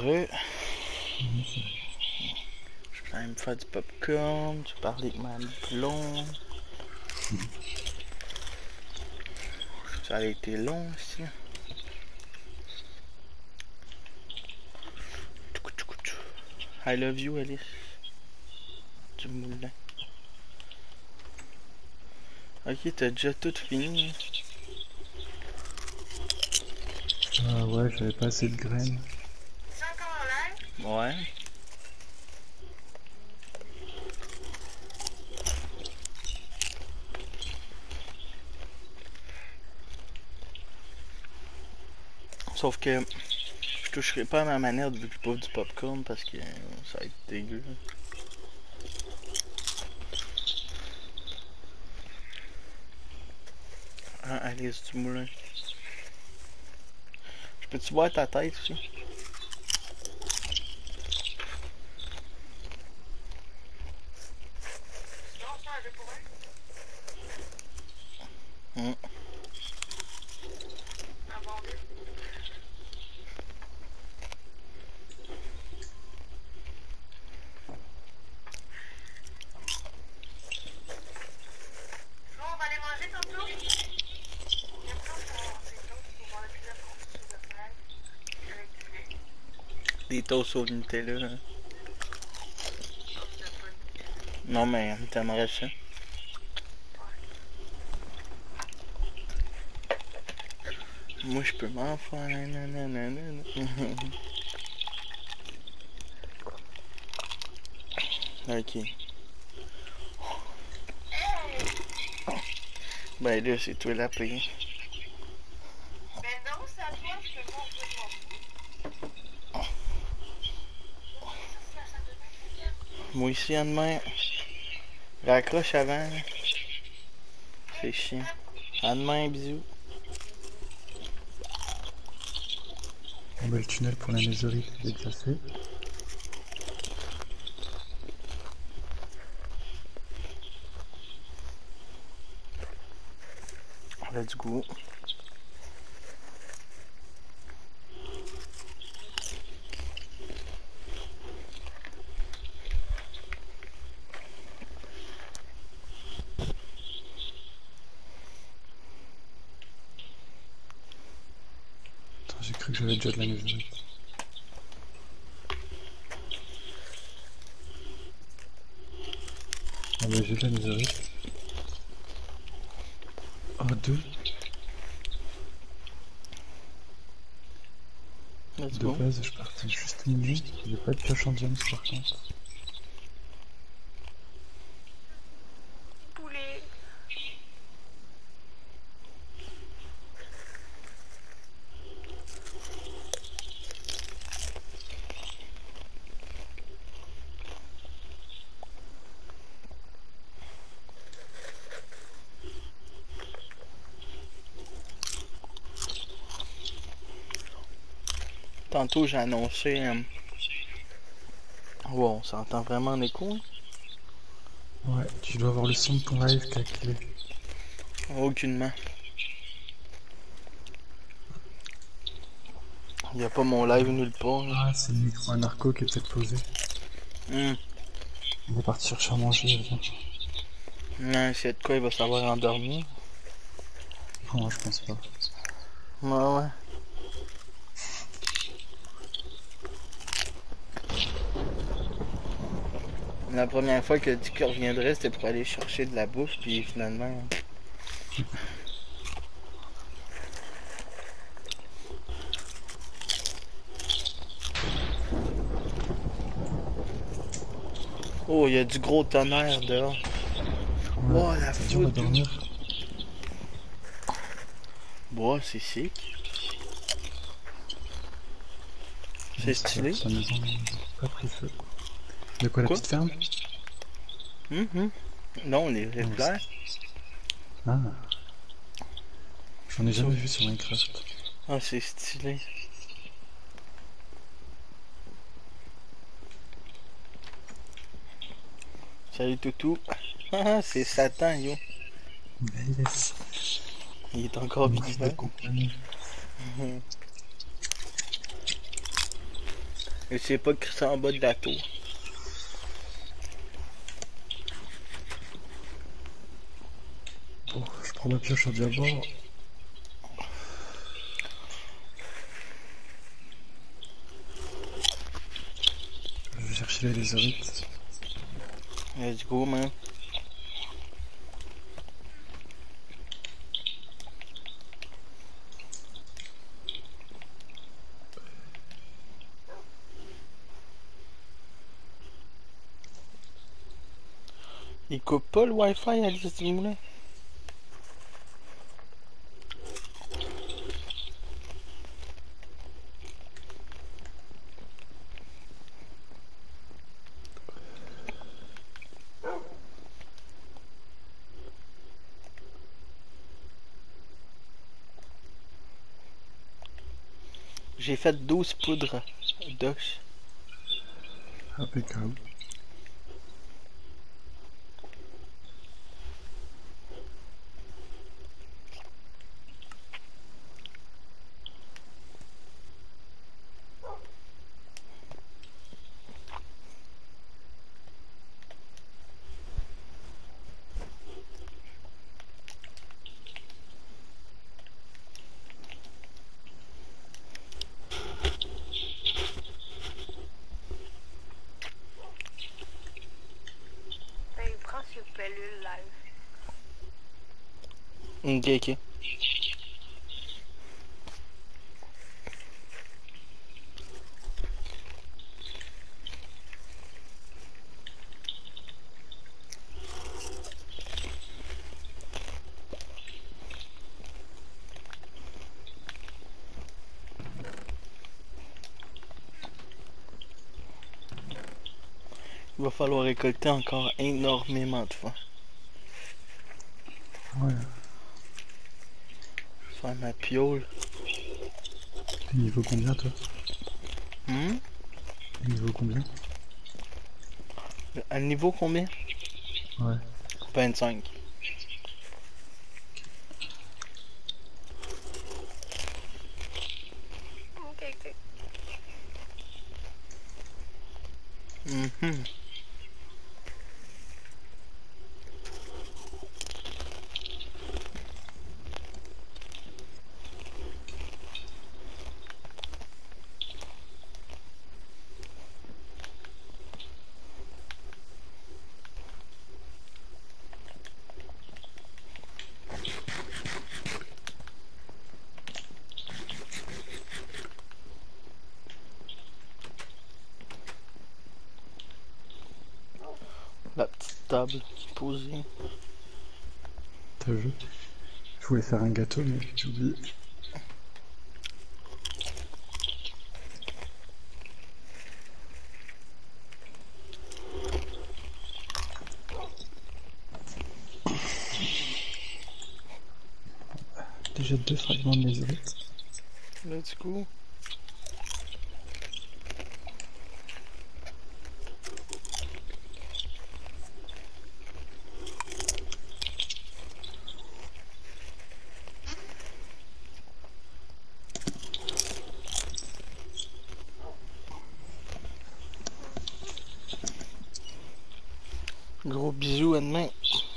A: heureux. Je vais aller me faire du popcorn, je vais parler avec ma blonde. Ça a été long ici. I love you, Alice. Du moulin. Ok, t'as déjà tout fini.
C: Ah ouais, j'avais pas assez de graines.
D: C'est encore en live?
A: Ouais. Sauf que je toucherai pas à ma manette vu que je bouffe du popcorn parce que ça va être dégueu. Ah, Alice du moulin. Je peux-tu voir ta tête aussi?
D: Non, c'est un deux pour un.
A: Hum.
D: Un bon deux. Bon, on va aller manger tantôt. Bientôt, on- c'est tôt, faut voir le pizza qu'on fait de faire. Avec du lait.
A: Des toasts au Nutella. Hein.
D: On n'a pas de Nutella.
A: Non, mais t'aimerais ça. Moi, je peux m'en faire. Nanana. Ok. Ben là, c'est toi la paix.
D: Ben non, c'est à toi, je te montre devant. Ça, c'est la salle de bain, Christian.
A: Moi ici, en demain. Raccroche avant. C'est chiant. À demain, bisous.
C: Bon bah le tunnel pour la mésorite, il est déjà fait.
A: Let's go.
C: Attends, j'ai cru que j'avais déjà de la mésorite. Ah bah j'ai de la mésorite. Oh, deux.
A: Let's
C: De
A: go.
C: base, je partais juste minuit. J'ai pas de pioche en diams par contre.
D: Poulet.
A: Tantôt, j'ai annoncé. Euh... Wow, on s'entend vraiment en écho. Hein?
C: Ouais, tu dois avoir le son de ton live qui est activé.
A: Aucunement. Il n'y a pas mon live nulle part. Là.
C: Ah, c'est le micro anarcho qui est peut-être posé.
A: Hmm.
C: Il va partir chercher à manger, viens.
A: Non, s'il y a de quoi, il va savoir endormir.
C: Non, je pense pas.
A: Ouais, ouais. La première fois qu'il a dit qu'il reviendrait, c'était pour aller chercher de la bouffe, puis finalement. Oh, il y a du gros tonnerre dehors.
C: Ouais,
A: Oh, la
C: c'est dur à
A: foudre.
C: dormir.
A: Boah, c'est sick. C'est
C: Bon, ça
A: stylé.
C: va, sa maison n'a pas pris feu. De quoi, la
A: Quoi?
C: petite ferme?
A: Mhm. Non, les
C: Non,
A: éclairs.
C: Ah. J'en ai jamais
A: Sauf-
C: vu sur Minecraft.
A: Ah, c'est stylé. Salut Toutou. Ah, c'est Satan, yo.
C: Mais yes.
A: Il est encore
C: Merci de
A: vivant.
C: compagnie.
A: Mhm. Et c'est pas que ça en bas de la tour.
C: Bon, je prends ma pioche en diamant. Je vais chercher les lézardites.
A: Let's go, man. Il coupe pas le Wi-Fi à l'Alice du Moulin? J'ai fait douze poudres d'ox.
C: Impeccable.
D: Ben, il prend ses pellules live.
A: Ok, ok. Il va falloir récolter encore énormément de fois.
C: Ouais.
A: Faire ma piole.
C: T'es niveau combien toi?
A: Hmm?
C: T'es niveau combien?
A: À niveau combien?
C: Ouais.
A: vingt-cinq.
D: Ok, ok.
A: Mhm. La petite table posée.
C: T'as vu? Je voulais faire un gâteau mais j'ai oublié. Déjà deux fragments de lézarite.
A: Let's go. Gros bisous, à demain.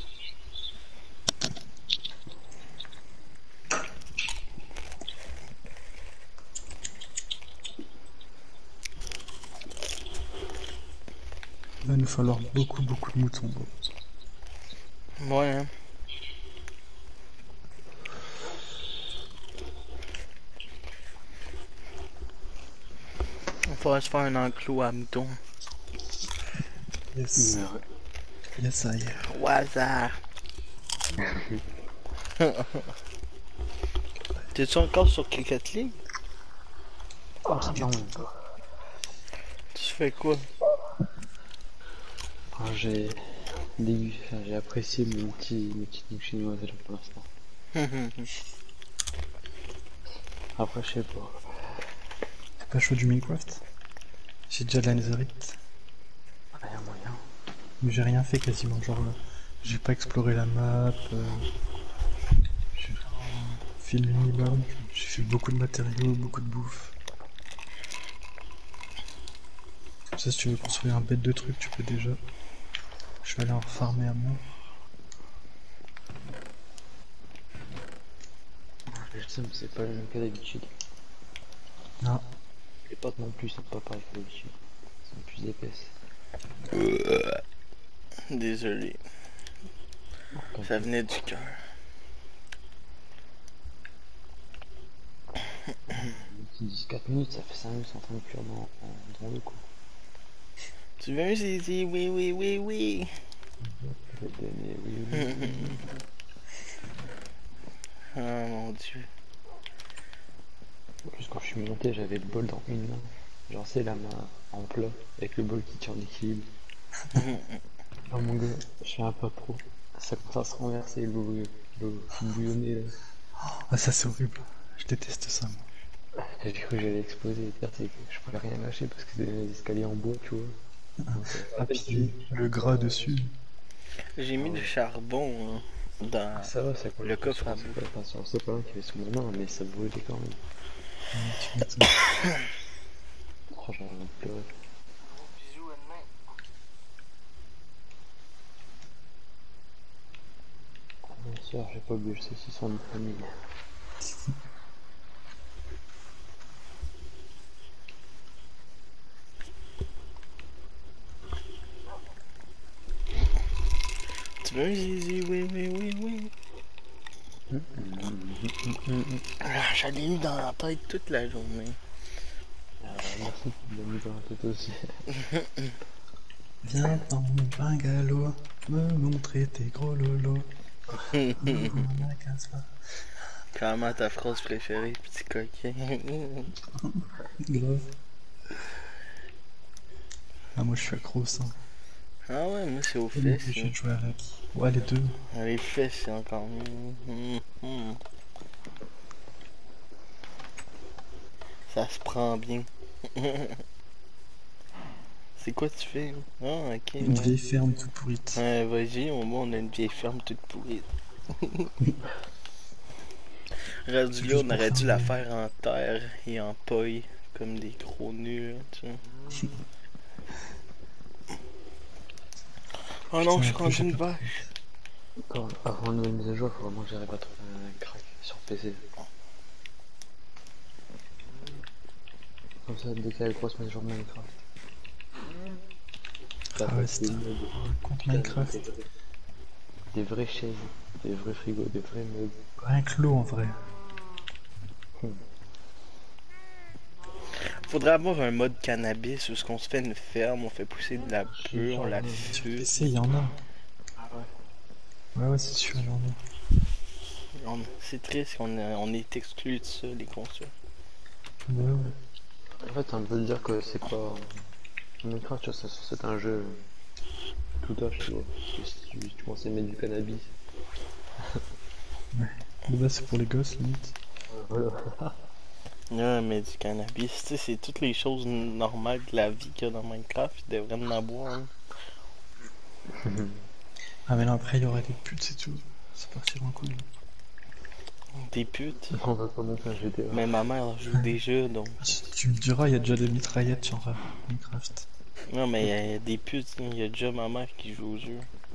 C: Il va nous falloir beaucoup beaucoup de moutons. Bon.
A: Ouais, hein. On va se faire un enclos à mouton.
C: Yes.
B: Ouais.
C: Yes I.
A: Au hasard. T'es-tu encore sur Cricket League?
B: Oh non, même pas.
A: Tu fais quoi?
B: Ah, j'ai dégu- enfin, j'ai apprécié mes petits, mes petites nouilles chinoises là pour l'instant. Après, je sais pas.
C: T'es pas chaud du Minecraft? J'ai déjà de la lézarite.
B: Ah, y a moyen.
C: Mais j'ai rien fait quasiment, genre là. J'ai pas exploré la map. Euh... J'ai vraiment fait le minimum. J'ai fait beaucoup de matériaux, beaucoup de bouffe. ça, si tu veux construire un bête de trucs, tu peux déjà. Je vais aller en farmer à moi.
B: Je sais, mais c'est pas le même cas d'habitude.
C: Non.
B: Les potes non plus sont pas pareils que d'habitude. Elles sont plus épaisses.
A: Désolé.
B: Tant
A: Ça
B: pis.
A: venait du cœur.
B: Ils disent quatre minutes, ça fait cinq minutes en train de cuire dans, dans l'eau quoi.
A: Tu veux un zizi? Oui, oui, oui, oui.
B: Je vais te donner, oui, oui, oui, oui.
A: Oh mon dieu.
B: En plus, quand je suis monté, j'avais le bol dans une main. Genre, c'est la main en plat, avec le bol qui tient en équilibre. Oh mon gars, je suis un peu pro. Ça commence à se renverser, l'eau l'eau bouillonnée là.
C: Ah, ça, c'est horrible. Je déteste ça, moi.
B: J'ai cru que j'allais exploser. Le pire, c'est que je pouvais rien lâcher parce que c'était des escaliers en bois, tu vois. Donc, euh,
C: Ah, puis le gras dessus.
A: J'ai mis
B: Ah
A: du
B: ouais.
A: charbon hein, dans
B: Ah, ça va, ça colle.
A: le coffre à
B: C'est
A: bouffe.
B: pas, enfin, sur le sopalin qui avait sous mon main, mais ça brûlait quand même.
C: Ouais, tu m'étonnes.
B: Oh, j'ai envie de pleurer.
E: Gros bisous à demain.
B: Bien sûr, j'ai pas oublié, je sais qu'ils sont une famille.
A: Tu veux un zizi? Oui, oui, oui, oui. Ah, j'allais eu dans la tête toute la journée.
B: Euh, merci, tu me l'as mis dans la tête aussi.
C: Viens dans mon bungalow, me montrer tes gros lolos.
A: Comment ta phrase préférée, petit coquin?
C: Grave. Ah, moi, je suis accro, ça.
A: Ah ouais, moi c'est aux
C: C'est
A: fesses.
C: m'empêcher
A: Hein.
C: de jouer avec. Ouais, les deux.
A: Ah, les fesses, c'est encore mieux. Hum, hum. Ça se prend bien. C'est quoi tu fais? Ah, ok,
C: Une
A: ouais.
C: vieille ferme toute pourrite.
A: Ouais, vas-y, au moins on a une vieille ferme toute pourrie. Rendu
C: C'est
A: là,
C: juste
A: on
C: pour
A: aurait
C: faire
A: dû
C: des-
A: la faire en terre et en paille, comme des gros nuls, tu sais. Oh non,
C: Putain,
A: je
C: en
A: suis
C: plus,
A: rendu
C: j'ai
A: une
C: pas de
A: vache.
B: Attends, avant la nouvelle mise à jour, il faut vraiment que j'arrive à trouver un crack sur P C. Comme ça, dès qu'il y a la grosse mise à jour de Minecraft. Ça
C: Ah ouais,
B: passe
C: c'est
B: des
C: un
B: meubles.
C: compte
B: Putain, des
C: Minecraft.
B: vrais, des vraies chaises, des vrais frigos, des vrais meubles.
C: Rien que l'eau, en vrai.
A: Faudrait avoir un mode cannabis où ce qu'on se fait une ferme, on fait pousser de la bœuf, on la
C: Sur
A: fute.
C: P C, il y en a.
B: Ah ouais.
C: Ouais, ouais, c'est sûr, il y en a.
A: On- C'est triste qu'on a- on est exclu de ça, les consoles.
C: Ouais, ouais.
B: En fait, on peut dire que c'est pas. Minecraft, tu vois, ça- c'est un jeu tout âge, tu vois. Que si tu, tu commences à mettre du cannabis.
C: De base, c'est pour les gosses, limite.
B: Voilà.
A: Ouais, mais du cannabis, tu sais, c'est toutes les choses normales de la vie qu'il y a dans Minecraft, il devrait en avoir. Hein.
C: Ah, mais là, après, il y aura des putes, c'est tout. Ça partira en couille.
A: Des putes.
B: On va pas monter un G T A.
A: Mais ma mère joue déjà, donc.
C: Tu me diras, il y a déjà des mitraillettes sur euh, Minecraft.
A: Non, mais il y a des putes, il y a déjà ma mère qui joue au jeu.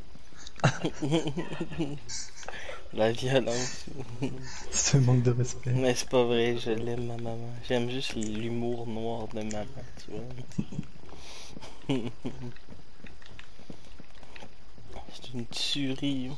A: La violence.
C: C'est un manque de respect.
A: Mais c'est pas vrai, je l'aime ma maman. J'aime juste l'humour noir de maman, tu vois. C'est une tuerie.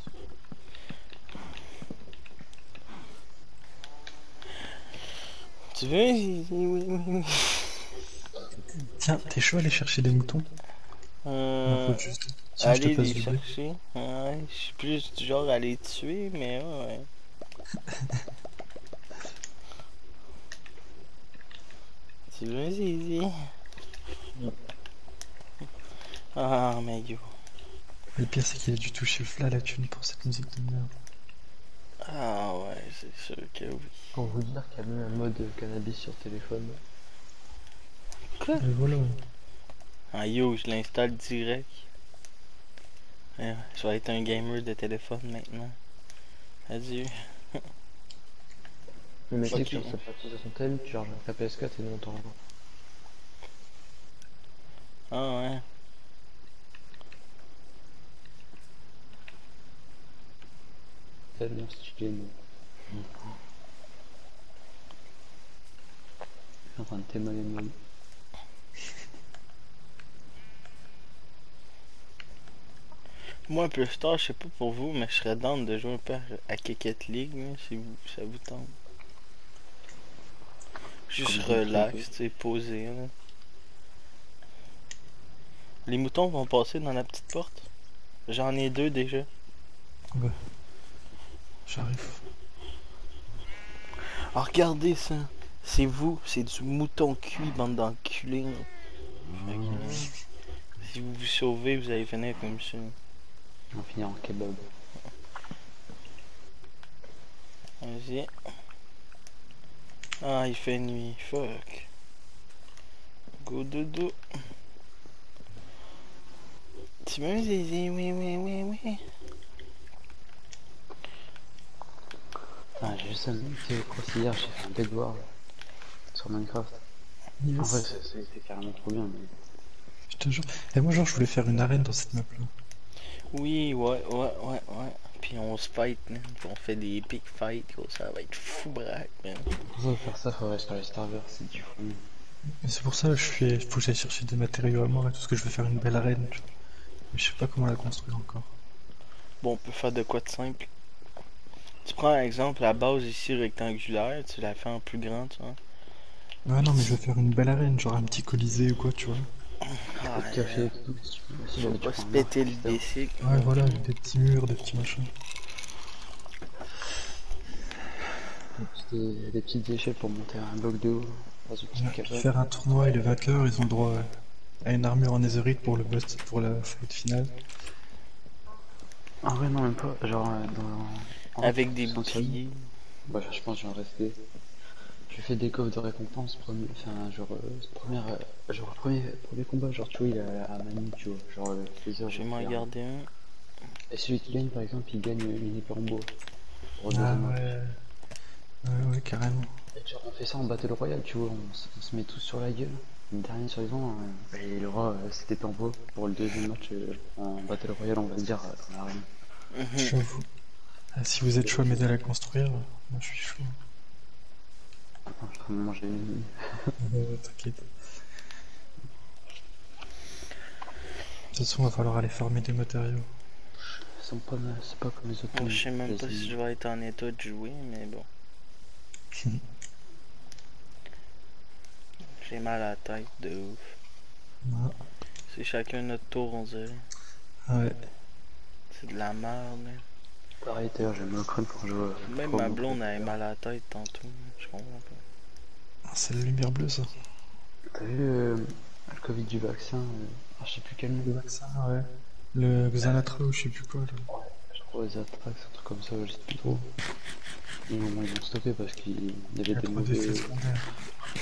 A: Tu veux? Oui, oui, oui.
C: Tiens, t'es chaud à aller chercher des moutons? Il m'en
A: Euh,
C: faut juste. Tiens, je te
A: aller
C: passe
A: les
C: du blé.
A: chercher. Ouais, je suis plus du genre à les tuer, mais ouais. Tu veux, Zizi? Ah, mais yo.
C: Le pire, c'est qu'il a dû toucher là la thune pour cette musique de merde.
A: Ah ouais, c'est sûr que oui.
B: Pour vous dire qu'il y a même un mode cannabis sur téléphone.
C: Et voilà.
A: Ah yo, je l'installe direct. Ouais, je vais être un gamer de téléphone maintenant. Adieu.
B: Le mec,
A: Ok.
B: c'est que sur cette application tel, tu charges ta P S quatre et nous on t'en rend.
A: Ah ouais.
B: Tellement stylé, mais. Je suis en train de témoigner de moi.
A: Moi, plus tard, je sais pas pour vous, mais je serais down de jouer un peu à, à Cricket League, là, si vous, ça vous tente. Juste
B: Comme ça, un peu.
A: relax, tu sais, posé, là. Les moutons vont passer dans la petite porte. J'en ai deux déjà.
C: Ouais. J'arrive.
A: Ah, regardez ça. C'est vous, c'est du mouton cuit, bande d'enculés. Fait que, euh, si vous vous sauvez, vous allez venir comme ça.
B: On va finir en kebab.
A: Vas-y. Ah, il fait nuit. Fuck. Go dodo. Tu me zizi, oui, oui, oui, oui.
B: Ah, j'ai juste un petit cross hier, j'ai fait un bed war sur Minecraft. En vrai,
C: Yes.
B: c'était carrément trop bien, mais.
C: Je te jure. Et moi, genre, je voulais faire une arène dans cette map-là.
A: Oui, ouais, ouais, ouais, ouais. Puis on se fight, man. Puis on fait des big fights, gros. Ça va être fou braque, man.
B: Pour ça, faire ça, faudrait sur les serveurs, c'est du fou.
C: Et c'est pour ça que je fais, faut que j'aille chercher des matériaux à mort et tout, parce que je veux faire une belle arène, tu vois. Mais je sais pas comment la construire encore.
A: Bon, on peut faire de quoi de simple. Tu prends un exemple, la base ici rectangulaire, tu la fais en plus grande, tu vois.
C: Ouais, non, mais je veux faire une belle arène, genre un petit colisée ou quoi, tu vois.
A: Ah,
B: Faut te
A: euh,
B: cacher et tout. Si tu si
A: faut
B: jamais tu
A: pas
B: prends
A: se
B: un arc,
A: péter le
B: et cetera.
A: bicycle.
C: Ouais, voilà, avec des petits murs, des petits machins.
B: Des, petits- des petites échelles pour monter un bloc de haut dans une petite
C: Ouais, puis
B: cabane.
C: faire un tournoi et les vainqueurs, ils ont le droit à une armure en netherite pour le boss, pour la fight finale.
B: Ah ouais, non, même pas. Genre, euh, dans. En
A: Avec des
B: essentiellement.
A: boucliers.
B: Bah, je pense que j'en restais. Tu fais des coffres de récompense, premier, enfin, genre, euh, première, euh, genre, premier, premier combat, genre, tu vois, il est à, à Manu, tu vois, genre, euh, plaisir,
A: Je
B: je
A: vais
B: vais
A: m'en
B: faire.
A: garder un.
B: Et celui qui gagne, par exemple, il gagne une épée en bois pour le
C: Ah
B: deuxième match.
C: ouais, ouais, ouais, carrément.
B: Et genre, on fait ça en Battle Royale, tu vois, on, s- on se met tous sur la gueule. Le dernier survivant, euh, et il aura euh, cette épée en bois pour le deuxième match euh, en Battle Royale, on va dire, euh, dans l'arène.
A: Mhm.
C: J'avoue. Ah, si vous êtes chaud à m'aider à la construire, moi je suis chaud.
B: Attends, je suis en train de manger une.
C: Ouais, ouais, t'inquiète. De toute façon, va falloir aller farmer des matériaux.
B: Ils sont pas, mal- c'est pas comme les autres
A: Bon, je
B: mondes,
A: sais même
B: les
A: pas si je
B: ennemis.
A: vais être en état de jouer, mais bon. J'ai mal à la tête, de ouf.
C: Ah,
A: C'est chacun notre tour, on dirait.
C: ouais.
A: C'est de la merde, man.
B: Pareil, d'ailleurs, j'ai mal au crâne quand je vois
A: Même
B: trop
A: ma
B: mon
A: blonde avait
B: pote.
A: mal à la tête tantôt. Je comprends pas.
C: Ah, c'est la lumière bleue, ça.
B: T'as vu euh, le Covid du vaccin euh, ah, je sais plus quel nom.
C: Le vaccin, ouais. Le Xanatra ou je sais plus quoi, là.
B: Je crois les Atrax, un truc comme ça, je sais plus trop. Ils vont, ils vont stopper parce qu'il y
C: Il
B: avait
C: y a
B: des
C: trop d'effets
B: mauvais.
C: secondaires.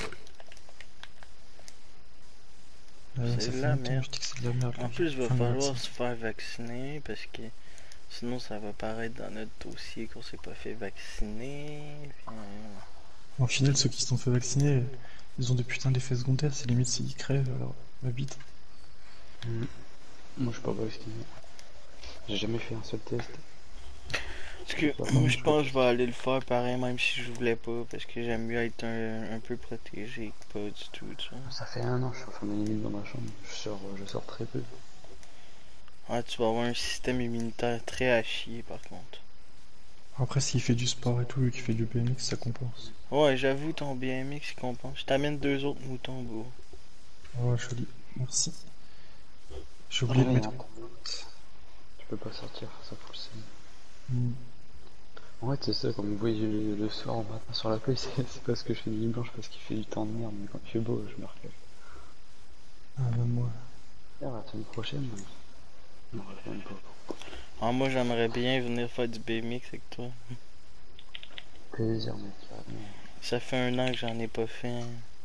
C: Euh,
A: C'est
C: ça
A: de
C: fait
A: la
C: longtemps que
A: merde.
C: je dis que c'est de la merde,
A: En
C: le,
A: plus, il va
C: enfin, le vaccin.
A: falloir se faire vacciner parce que sinon ça va paraître dans notre dossier qu'on s'est pas fait vacciner. Puis, euh,
C: En final, ceux qui se sont fait vacciner, ils ont des putains d'effets secondaires, c'est limite s'ils crèvent, alors ma bite.
B: Mm. Moi, je suis pas vacciné. J'ai jamais fait un seul test.
A: Parce
B: Je
A: que
B: vais faire
A: moi
B: mon
A: je
B: choix.
A: pense que je vais aller le faire pareil même si je voulais pas parce que j'aime mieux être un, un peu protégé que pas du tout, tu vois.
B: Ça fait un an, je suis enfermé limite dans ma chambre. Je sors, je sors très peu.
A: Ouais, tu vas avoir un système immunitaire très à chier par contre.
C: Après, s'il fait du sport et tout, et qu'il fait du B M X, ça compense.
A: Ouais, j'avoue ton B M X il compense. Je t'amène deux autres moutons, beau.
C: Oh, joli, merci. J'ai
B: Ah
C: oublié
B: là,
C: de
B: il y a
C: mettre...
B: un temps. Tu peux pas sortir, ça fout le seum.
C: Hmm.
B: En fait, c'est ça, quand vous voyez le, le soir en matin sur la play, c'est c'est parce que je fais une nuit blanche, parce qu'il fait du temps de merde, mais quand il fait beau, je me recale.
C: Ah, même moi.
B: D'ailleurs, la semaine prochaine, non, je même pas.
A: Ah, moi j'aimerais bien venir faire du B M X avec toi.
B: Plaisir, mec, carrément.
A: Ça fait un an que j'en ai pas fait.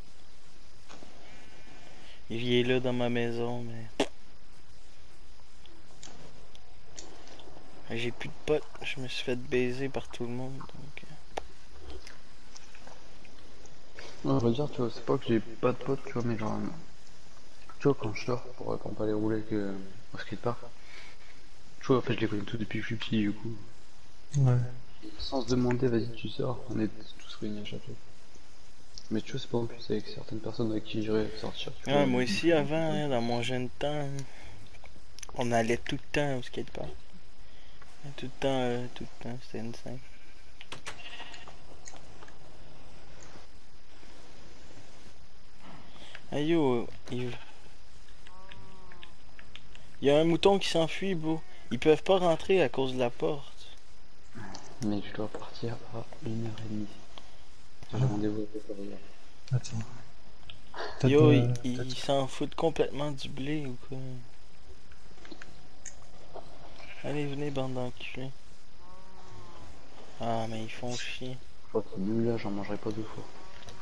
A: Il est là dans ma maison, mais j'ai plus de potes. Je me suis fait baiser par tout le monde, donc.
B: Ouais, on va dire, tu vois, c'est pas que j'ai pas de potes, tu vois, mais genre, Tu vois, quand je sors pour, pour pas aller rouler avec, euh, au skatepark, tu vois, en fait, je les connais tous depuis que je suis petit, du coup.
C: Ouais.
B: Sans se demander, vas-y, tu sors, on est tous réunis à chaque fois. Mais tu vois, c'est pas en plus avec certaines personnes avec qui j'irais sortir, tu
A: Ah,
B: vois.
A: moi aussi, avant, hein, dans mon jeune temps, on allait tout le temps au skatepark. Tout le temps, euh, tout le temps, c'était insane. Ah yo, Yves. Il y a un mouton qui s'enfuit, bro. Ils peuvent pas rentrer à cause de la porte.
B: Mais je dois partir à une heure et demie. J'ai rendez-vous avec le courrier.
C: Attends. T'as
A: Yo,
C: de...
A: ils
C: t'as
A: ils
C: de-
A: s'en foutent complètement du blé ou quoi. Allez, venez, bande d'enculés. Ah, mais ils font chier.
B: Je crois que nul là, j'en mangerai pas deux fois.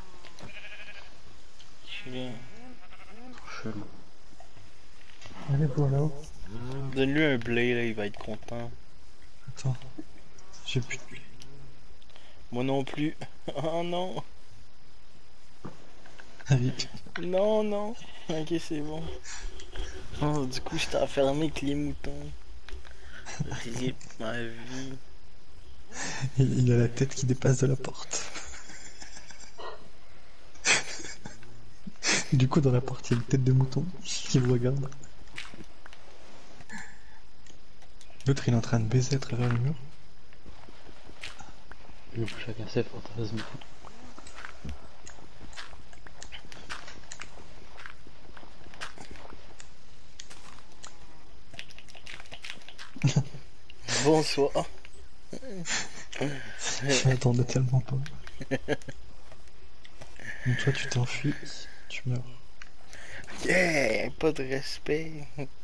A: Chier.
B: Chelou.
C: Allez, voir là-haut.
A: Donne-lui un blé, là, il va être content.
C: Attends. J'ai plus de blé.
A: Moi non plus. Oh non.
C: Ah, vite.
A: Non, non. Ok, c'est bon. Oh, du coup, j'étais enfermé avec les moutons. Rip ma vie.
C: Il, il a la tête qui dépasse de la porte. Du coup, dans la porte, il y a une tête de mouton qui vous regarde. L'autre, il est en train de baiser à travers le mur.
B: Donc chacun ses fantasmes.
A: Bonsoir.
C: Je m'attendais tellement pas. Donc toi, tu t'enfuis, tu meurs.
A: Yeah, pas de respect.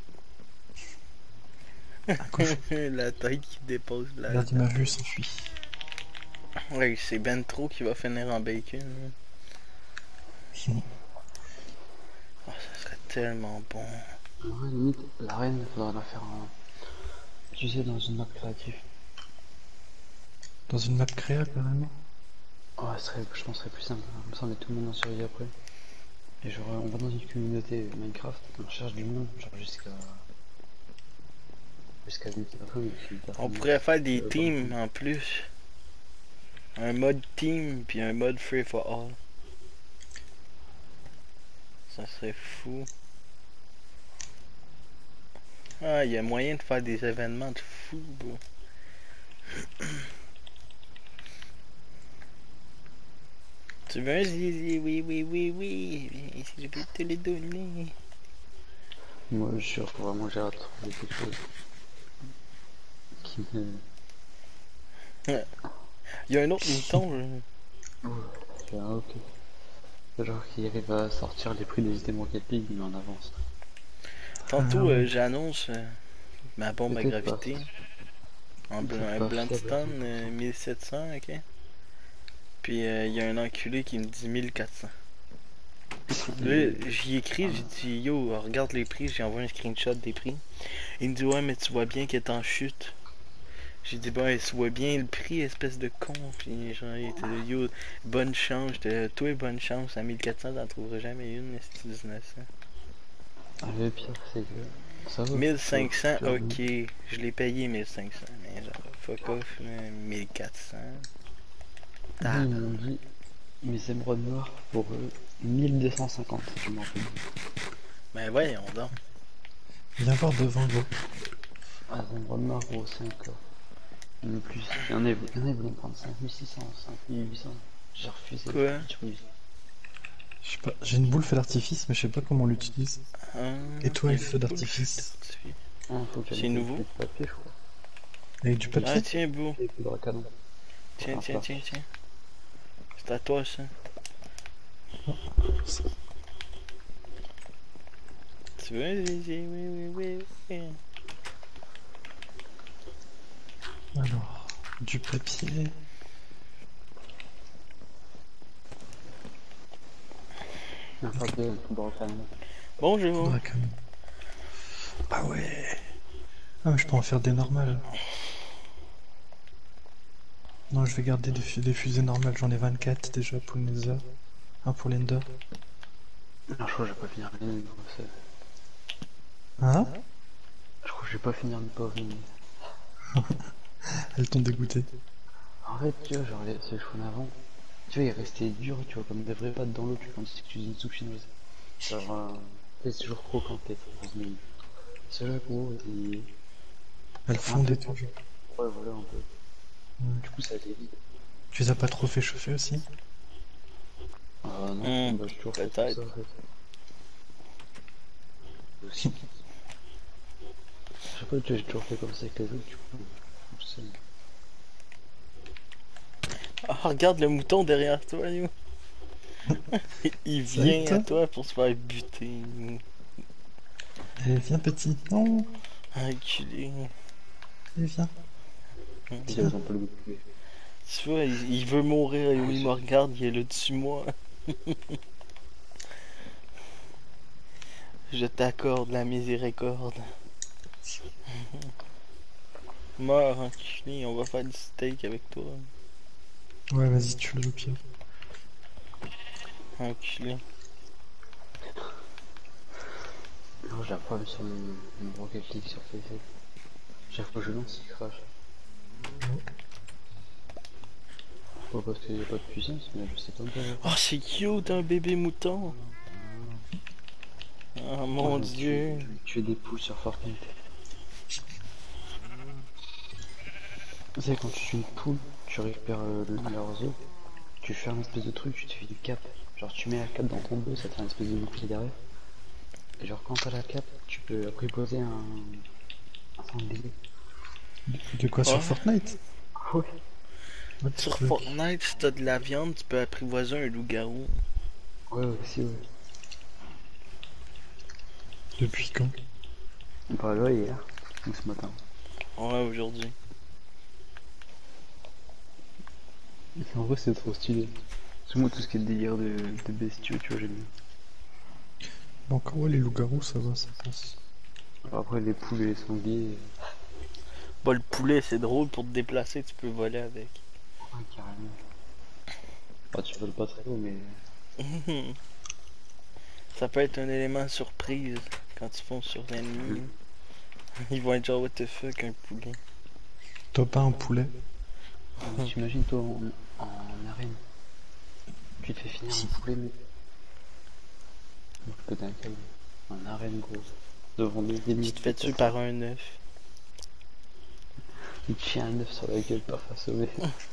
C: À gauche.
A: La tête qui dépose la...
C: Regarde, il m'a vu, il s'enfuit.
A: Ouais, c'est ben trop qui va finir en bacon. Là. Oh, ça serait tellement bon.
B: Ouais, limite, la reine, faudrait la faire en... Tu sais, dans une map créative.
C: Dans une map créa, carrément.
B: Ouais, ce serait, je pense que ce serait plus simple. Comme ça, on met tout le monde en survie après. Et genre, on va dans une communauté Minecraft, on cherche du monde, genre jusqu'à... Jusqu'à dix personnes.
A: On pourrait faire des teams en plus. Un mode team puis un mode free for all. Ça serait fou. Ah, il y a moyen de faire des événements de fou, bro. Tu veux un zizi? Oui, oui, oui, oui. Je vais te les donner.
B: Moi, je suis vraiment, j'ai hâte de trouver quelque chose qui me...
A: Il y a un autre mouton, là.
B: J'ai un ok. Genre qui arrive à sortir les prix des items Rocket League, mais en avance.
A: Tantôt,
C: Ah,
A: euh,
C: ouais.
A: j'annonce euh, ma bombe à
B: Peut-être
A: gravité.
B: pas.
A: En bl
B: Peut-être
A: un
B: pas
A: Bluntstone
B: fiable.
A: euh, mille sept cents, ok? Puis il euh, y a un enculé qui me dit mille quatre cents. Là, j'y écris, j'ai dit yo, regarde les prix, j'ai envoyé un screenshot des prix. Il me dit ouais, mais tu vois bien qu'il est en chute. J'ai dit bah, tu vois bien le prix, espèce de con. Puis genre, il était là, yo, bonne chance. J'étais là, toi, bonne chance, à mille quatre cents, t'en trouveras jamais une, c'est dix-neuf cents.
B: Ah, le pire, c'est que ça va.
A: mille cinq cents,
B: Tu vois,
A: ok, je l'ai payé mille cinq cents, mais genre, fuck off, là, mille quatre cents.
B: Moi, ils m'ont dit mes émeraudes noires pour eux, mille deux cent cinquante, si je m'en rappelle.
A: Ben voyons donc.
C: Viens voir devant, gros.
B: Ah, les émeraudes noires, gros, cinq K. Le plus. Il y en a, il y en a, ils voulaient me prendre cinq mille six cents, cinq mille huit cents. J'ai refusé.
A: Quoi?
B: J'ai refusé.
C: Je sais pas, j'ai une boule feu d'artifice, mais je sais pas comment on l'utilise.
A: Hein,
C: Étoile
A: il y a
C: feu
A: du
C: d'artifice.
A: bullshit.
B: Ah, faut que
A: C'est
B: j'aille
A: nouveau?
B: du papier, je crois.
C: Avec du
A: Ah
C: papier.
A: tiens, beau.
B: Et poudre à canon.
A: Tiens,
B: Pour
A: tiens,
B: faire
A: tiens, tiens. C'est à toi ça. Tu veux? Oui, oui, oui, oui.
C: Alors, du papier.
B: un papier, poudre à canon.
A: Bonjour.
C: Faudra quand même. Ah ouais. Ah, mais je peux en faire des normales. Non, je vais garder des, fu- des fusées normales. J'en ai vingt-quatre déjà pour le Nether. Un pour l'Ender. Et du papier.
A: Ah, tiens, beau.
C: Faudra quand même. Ah ouais. Ah, mais je peux en faire des normales. Non, je vais garder des, fu- des fusées normales. J'en ai vingt-quatre déjà pour le Nether. Un pour l'Ender.
B: Ah, je crois que je vais pas finir l'année.
C: Hein?
B: Je crois que je vais pas finir mes pauvres lignes.
C: Elles t'ont dégoûté.
B: En fait, tu vois, genre, les, ceux que je prenais avant, tu vois, ils restaient durs, tu vois, comme des vraies pâtes dans l'eau, tu vois, comme si tu faisais une soupe chinoise. Genre, euh, c'est toujours croquant, peut-être, mais ceux-là, gros, ils...
C: Elles
B: un peu...
C: fondent et tout. genre.
B: Ouais, voilà, un peu.
C: Ouais.
B: Du coup, ça allait vite.
C: Tu les as pas trop fait chauffer aussi?
B: Ah non,
A: Hmm,
B: bah, j'ai toujours fait comme
A: peut-être.
B: ça, en fait. Aussi. Je sais pas, tu vois, j'ai toujours fait comme ça avec les autres, du coup, je sais.
A: Ah, regarde le mouton derrière toi, yo. Il
C: C'est avec
A: vient à
C: toi?
A: toi pour se faire buter. yo.
C: Eh, viens petit. Non,
A: Enculé.
C: eh, viens.
A: Hmm.
B: Ils
C: Tiens.
B: ont pas le goût de poulet.
A: Tu vois, il, il veut mourir, yo. Il me regarde, il est là dessus moi. Je t'accorde la miséricorde. Meurs, enculé, on va faire du steak avec toi.
C: Ouais, vas-y, tue-le au pire.
A: Enculé.
B: Non, j'ai un problème sur mon, mon Rocket League sur P C. Chaque fois que je lance, il crache. Pas parce qu'il n'y a pas de puissance, mais je sais pas pourquoi.
A: Oh, c'est cute, un bébé mouton. Oh
B: Moi,
A: mon
B: je vais tuer,
A: dieu.
B: je vais tuer des poules sur Fortnite. Tu sais, quand tu tues une poule, tu récupères euh, le- leurs os, tu fais un espèce de truc, tu te fais une cape. Genre, tu mets la cape dans ton dos, ça te fait un espèce de bouclier derrière. Et genre, quand t'as la cape, tu peux après poser un, un sanglier.
C: De, de quoi sur
A: Ouais.
C: Fortnite?
B: Ouais.
C: What the
A: Sur
C: fuck?
A: Fortnite, si t'as de la viande, tu peux apprivoiser un loup-garou.
B: Ouais, aussi, ouais.
C: Depuis quand?
B: Bah là, hier, ou ce matin.
A: Ouais, aujourd'hui.
B: En vrai, c'est trop stylé. C'est moi tout ce qui est délire de, de bestiaux, tu vois, j'aime bien.
C: Bon, encore ouais, les loups-garous, ça va, ça passe.
B: Alors après, les poules et les sangliers,
A: Bah, le poulet, c'est drôle pour te déplacer, tu peux voler avec.
B: ouais, carrément. Bah, tu voles pas très haut, mais.
A: Ça peut être un élément surprise quand tu fonces sur l'ennemi. Ils vont être genre, what the fuck, un poulet.
C: Toi, pas un poulet?
B: Mais t'imagines, toi, en, en arène, tu te fais finir un poulet, mais. Moi, je peux un câble. En arène, gros. Devant des
A: Tu
B: ennemis
A: te
B: de
A: fais tuer par un œuf.
B: Il te chie un œuf sur la gueule, pas à sauver.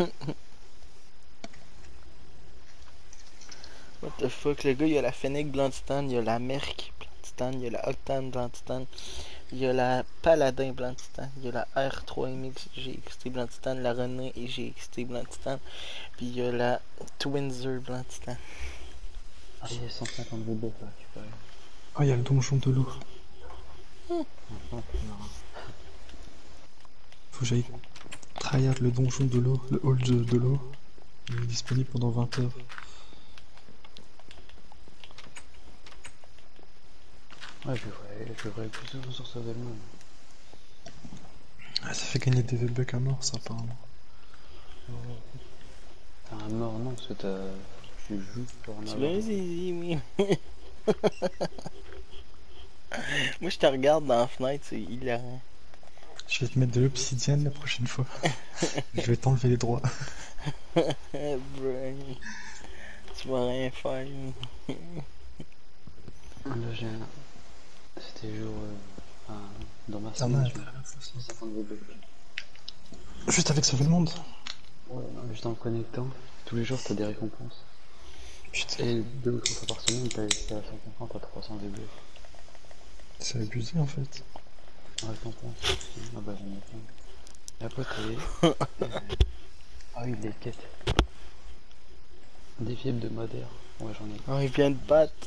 A: What the fuck, le gars, il y a la Fennec Blantitan, il y a la Merc Blantitan, il y a la Octane Blantitan, il y a la Paladin Blantitan, il y a la R trois M X G X T Blantitan, la René et G X T Blantitan, puis il y a la Twinzer Blantitan.
B: Ah, il y a cent cinquante V B là, tu peux.
C: Oh, il y a le donjon de l'eau.
B: Enfin, tu verras.
C: Faut que j'aille tryhard le donjon de l'eau, le hall de, de l'eau. Il est disponible pendant vingt heures.
B: Ouais, je devrais, je devrais plus souvent sur ce événement.
C: Ah, ça fait gagner des V-Bucks à mort, ça, apparemment.
B: T'as un mort, non, parce que t'as. Tu joues pour en
A: Tu
B: avoir.
A: l'as dit, oui. Moi, je te regarde dans la fenêtre, c'est hilarant.
C: Je vais te mettre de l'obsidienne la prochaine fois. Je vais t'enlever les droits.
A: Brain. Tu vas rien faire.
B: Là, j'ai un. C'était jour. Euh, un- dans ma
C: T'en
B: semaine,
C: as
B: tu vois. cent cinquante V B.
C: juste avec Sauver le Monde.
B: Ouais, juste en me connectant, tous les jours t'as des récompenses.
C: Putain,
B: Et deux ou trois fois par semaine, t'as été à cent cinquante à trois cents V B.
C: c'est abusé en fait.
B: En récompense. Ah bah j'en ai plein. Et après t'as les. euh, Ah oui, les quêtes. Des fibres de modère. Ouais, j'en ai.
A: Oh, il vient de battre.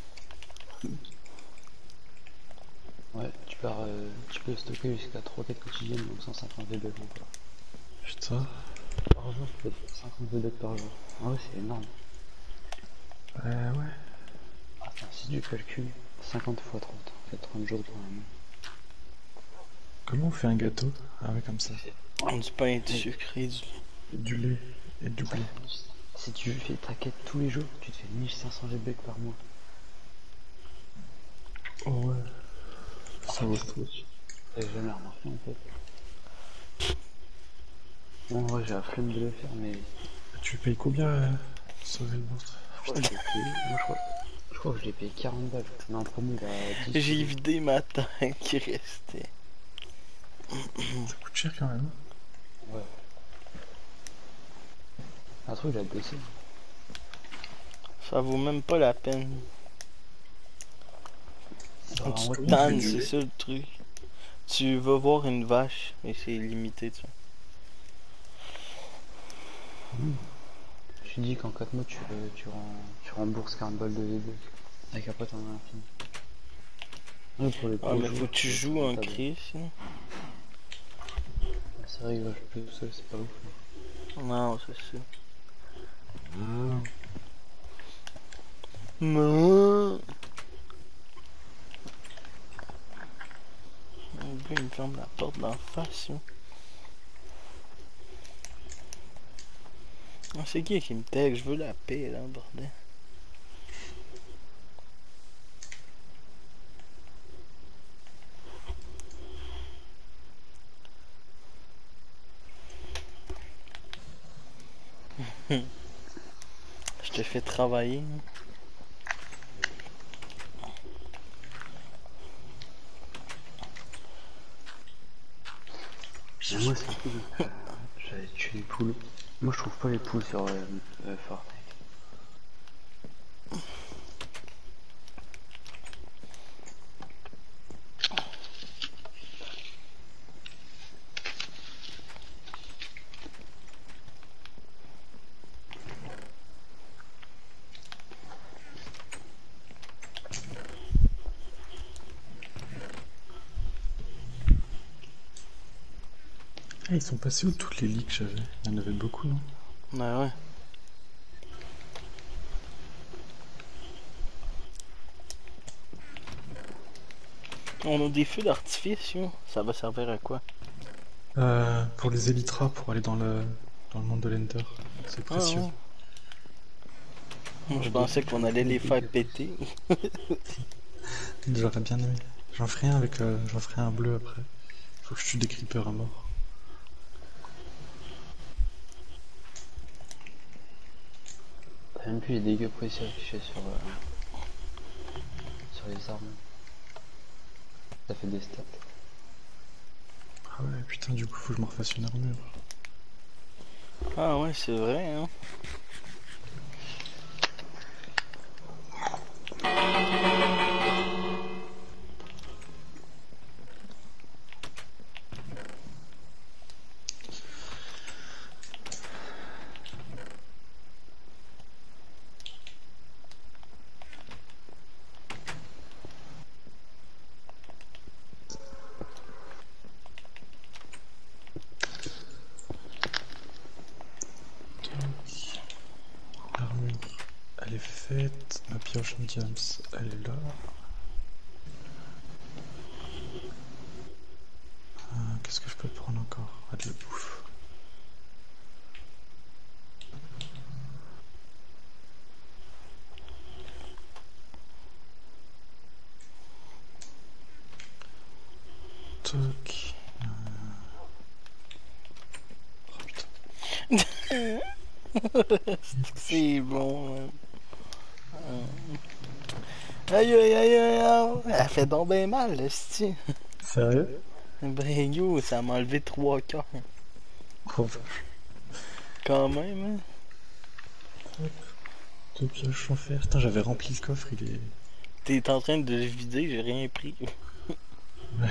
B: Ouais, tu, pars, euh, tu peux stocker jusqu'à trois quêtes quotidiennes, donc cent cinquante V B encore.
C: Putain.
B: Par jour, tu peux faire cinquante V B par jour. Ah ouais, c'est énorme.
C: Euh, ouais.
B: Attends, si tu calcules, cinquante fois trente, ça fait trente jours pour un mois.
C: Comment on fait un gâteau? Ah ouais, comme ça.
A: Du pain, du sucre et du...
C: Du lait et du blé.
B: Si tu fais ta quête tous les jours, tu te fais mille cinq cents V B par mois.
C: Oh ouais. Ça vaut le coup.
B: J'avais jamais remarqué en fait. Bon, en vrai, j'ai la flemme de le faire, mais
C: Tu payes combien euh, sauver le monstre?
B: je crois que je l'ai payé. Moi, je crois, je crois que je l'ai payé quarante balles. Il est en promo, il a dix
A: J'ai
B: euros.
A: vidé ma tank qui restait.
C: Ça coûte cher quand même.
B: Ouais. Un truc, il a baissé.
A: Ça vaut même pas la peine.
B: Bah, en vrai,
A: Tan,
C: tu-
A: c'est ça le truc. Tu vas voir une vache, mais c'est limité, tu vois.
B: je suis dit qu'en quatre mois, tu, tu, rem- tu rembourses quarante balles de début. Et qu'après, t'en as un film. Ouais, pour les
A: Ah,
B: gros
A: mais faut
B: joueurs,
A: que tu
B: c'est c'est
A: joues en
B: rentable.
A: crise, sinon.
B: Ah, c'est vrai que je peux tout seul, c'est pas ouf.
A: Non, c'est ça. Non. Mon gars, il me ferme la porte d'en face, là. Ah, c'est qui qui me tag? Je veux la paix, là, bordel. Je te fais travailler, là.
B: Mais moi, c'est cool. Euh, J'avais tué les poules. Moi, je trouve pas les poules sur euh, euh, Fortnite.
C: Ah, ils sont passés où toutes les lits que j'avais? Il y en avait beaucoup, non?
A: Ouais, ouais. On a des feux d'artifice, yo. Ça va servir à quoi?
C: Euh, pour les Elytras, pour aller dans le, dans le monde de l'Ender. C'est
A: Ah,
C: précieux.
A: ouais. Moi, je
B: Ouais,
A: pensais
B: depuis,
A: qu'on
B: j'en
A: allait
B: fais
A: les
B: des
A: faire
B: dégâts.
A: péter.
C: J'aurais bien aimé. J'en ferai un avec, euh, j'en ferai un bleu après. Faut que je tue des creepers à mort.
B: T'as même plus les dégâts précis affichés sur, euh, sur les armes. Ça fait des stats.
C: Ah ouais, putain, du coup, faut que je me refasse une armure.
A: Ah, ouais, c'est vrai, hein.
C: L'armure, elle est faite. Ma pioche diams, elle est là. Euh, Qu'est-ce que je peux prendre encore? Ah, de la bouffe. Toc. Oh putain.
A: C'est bon, hein. Aïe, aïe, aïe, aïe, aïe. Elle fait donc bien mal, là, c'ti.
C: Sérieux?
A: Ben, yo, ça m'a enlevé trois cœurs.
C: Oh,
A: Quand même, hein.
C: hop. Deux pioches en fer. Putain, j'avais rempli le coffre, il est.
A: T'es en train de le vider, j'ai rien pris.
C: Ouais.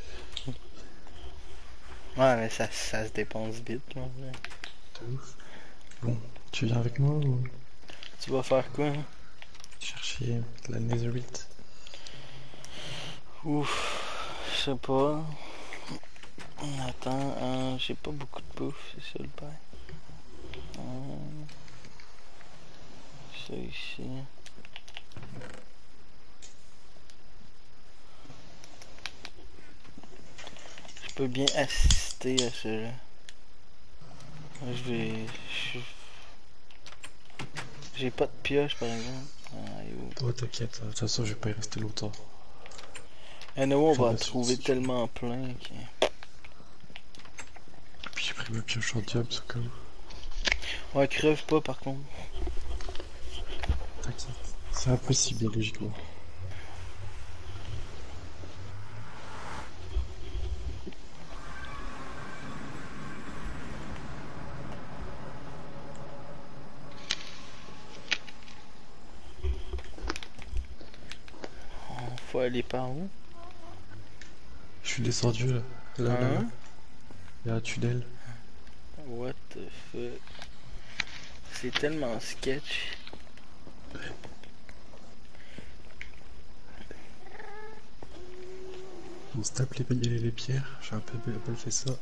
A: Ouais, mais ça, ça se dépense vite, là.
C: De ouf. Bon, tu viens avec moi ou
A: Tu vas faire quoi, hein?
C: chercher la netherite?
A: Ouf, je sais pas. Attends, euh, j'ai pas beaucoup de bouffe, c'est ça le bail. Euh, ça ici. Je peux bien assister à cela. Je vais. je- J'ai pas de pioche par exemple. Ah, yo.
C: Oh, t'inquiète, de toute façon, je vais pas y rester longtemps.
A: Anyway, on
C: J'en
A: va
C: ai
A: trouver
C: sorti.
A: tellement plein que...
C: Puis j'ai pris ma pioche en diable, au cas où.
A: Ouais, crève pas par contre.
C: T'inquiète. C'est impossible, logiquement.
A: Faut aller par où?
C: Je suis descendu là. Là, là, là.
A: Hein?
C: Il y a un tunnel.
A: What the fuck? C'est tellement sketch.
C: On se tape les, les, les pierres. J'ai un peu, un peu fait ça.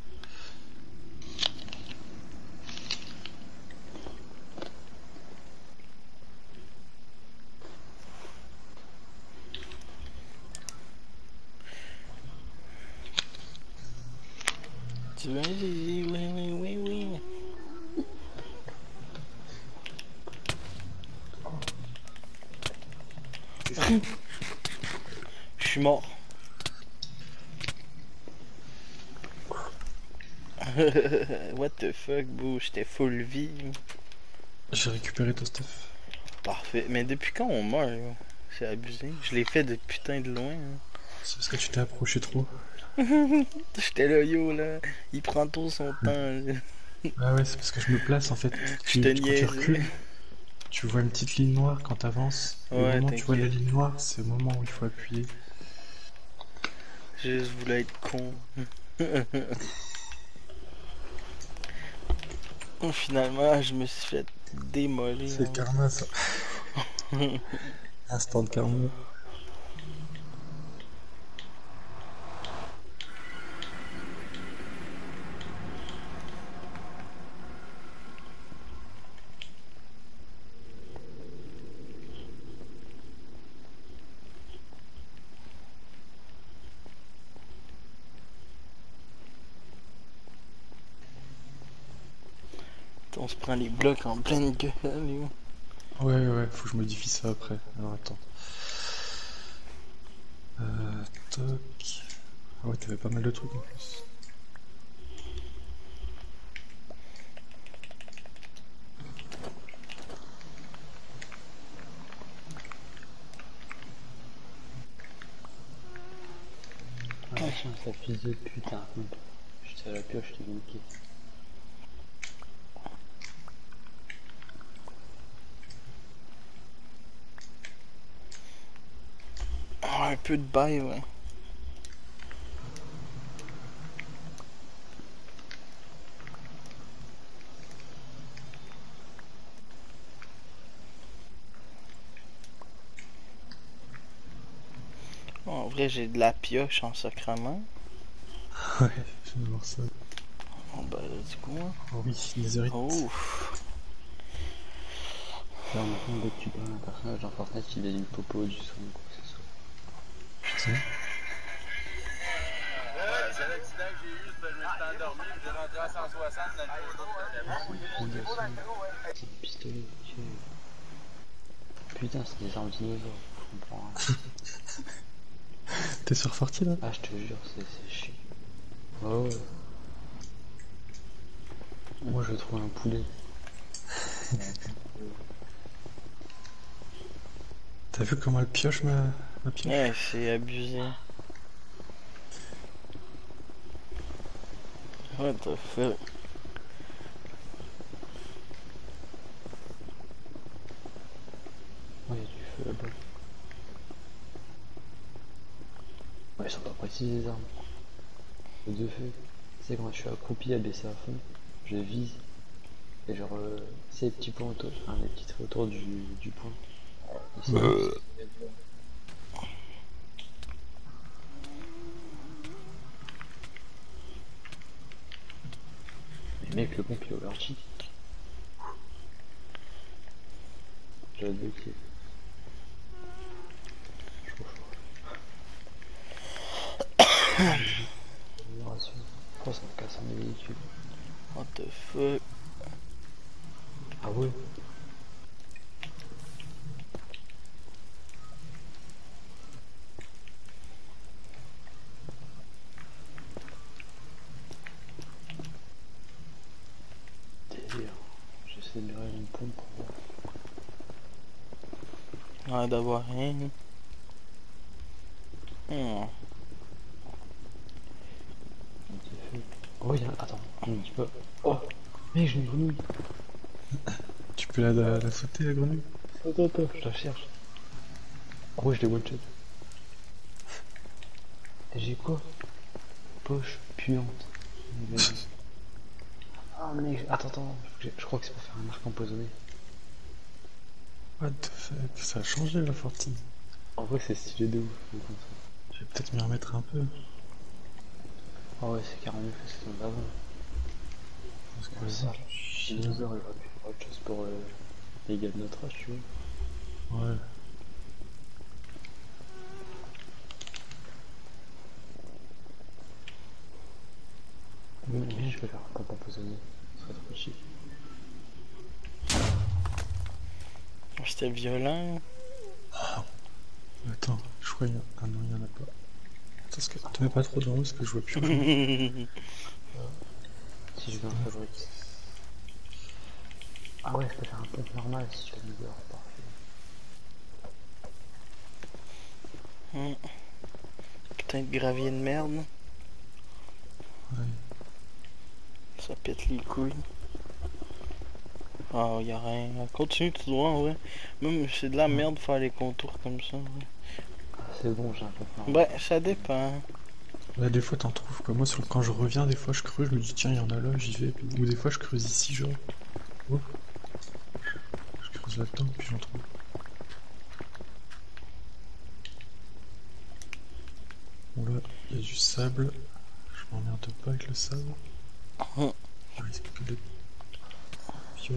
A: Tu veux un zizi? Oui, oui, oui, oui. Je suis mort. What the fuck, bro? J'étais full vie.
C: J'ai récupéré ton stuff.
A: Parfait. Mais depuis quand on meurt, là? C'est abusé. Je l'ai fait de putain de loin. Hein.
C: C'est parce que tu t'es approché trop.
A: J'étais là, yo, là. Il prend tout son temps. Là.
C: Ah ouais, c'est parce que je me place en fait.
A: Je
C: Tu,
A: te
C: quand tu
A: niaise.
C: recules, tu vois une petite ligne noire quand t'avances. Et au
A: Ouais,
C: moment où tu vois la
A: t'inquiète.
C: ligne noire, c'est le moment où il faut appuyer.
A: Je juste voulais être con. Finalement, je me suis fait démolir.
C: C'est le karma ça. Instant de karma.
A: On se prend les blocs en pleine gueule. Yo.
C: Ouais, ouais, faut que je modifie ça après. Alors attends. Euh, toc. Ah ouais, t'avais pas mal de trucs en plus.
B: Ah tiens, ça fils de putain. J'étais à la pioche, je t'ai niqué.
A: Oh, un peu de bail, ouais. Oh, en vrai, j'ai de la pioche en sacrament.
C: Ouais, je vais voir ça.
A: Oh, bah, du coup, hein.
C: Oh oui, Netherite.
A: Oh.
B: Alors maintenant, dès que tu parles à un personnage dans Fortnite, il a une popo du son, quoi que ce soit.
C: Putain.
F: C'est l'accident que j'ai eu, c'est que je me suis endormi, j'ai rentré à cent soixante dans le
B: C'est des pistolets, tu... Putain, c'est des armes dinosaures, je comprends rien.
C: T'es sur Forti là?
B: Ah, je te jure, c'est chiant. Oh ouais. Moi, je trouve un poulet.
C: T'as vu comment elle pioche ma, ma pioche?
A: Ouais, c'est abusé. What the fuck?
B: Oh, il y a du feu là-bas. Ouais, ils sont pas précis les armes. Le de feu. Tu sais, quand je suis accroupi à baisser à fond, je vise. Et genre, euh, c'est les petits points autour, enfin, les petits traits autour du, du point. Et c'est
C: Euh.
B: Mais mec, le pompe il est overcheat. J'ai deux kills. Chaud, chaud. Amélioration. Oh, ça me casse un véhicule.
A: What the fuck?
B: Ah ouais?
A: l'air d'avoir rien. Hmm.
B: Oh, y'a... Attends, ne me dis pas. Oh, mec, j'ai une grenouille.
C: Tu peux la, la, la sauter, la grenouille?
B: Attends, attends, je la cherche. Oh, ouais, je l'ai one-shot. Et j'ai quoi? Poche puante. Ah, mec, attends, attends, je, je crois que c'est pour faire un arc empoisonné.
C: What the fuck, ça a changé la Fortine.
B: En vrai, c'est stylé de ouf, comme ça.
C: Je vais peut-être m'y remettre un peu.
B: Ah ouais, c'est carrément mieux que ce qu'on d'avant.
C: Parce que
B: Ouais,
C: vas-y,
B: ça,
C: chien.
B: Dinosaure, il aurait pu faire autre chose pour euh, les gars de notre âge, tu vois.
C: Ouais.
B: Mais, mais je vais faire un camp empoisonné, ce serait trop chic.
A: C'était violent.
C: Attends, je crois qu'il y a... Ah non, il y en a pas. Attends, ce que... te mets pas trop dans l'eau parce que je vois plus rien.
B: Si je vais en fabriquer. Ah ouais, je peux faire un pompe normal si je l'ai mis dehors, parfait.
A: Hmm. Putain de gravier de merde.
C: Ouais.
A: Ça pète les couilles. Ah, y'a rien. Continue tout droit en vrai. Même c'est de la merde faire les contours comme ça. Ouais,
B: Ah, c'est bon, j'ai un pompe normal.
A: ouais ça dépend.
C: Là, des fois, t'en trouves quoi. Moi, sur- quand je reviens, des fois, je creuse, je me dis, tiens, il y en a là, j'y vais. Puis... Ou des fois, je creuse ici, genre. Oh. Je creuse là-dedans, puis j'en trouve. Bon, là, il y a du sable. Je m'emmerde pas avec le sable.
A: Hum.
C: Je risque de violent.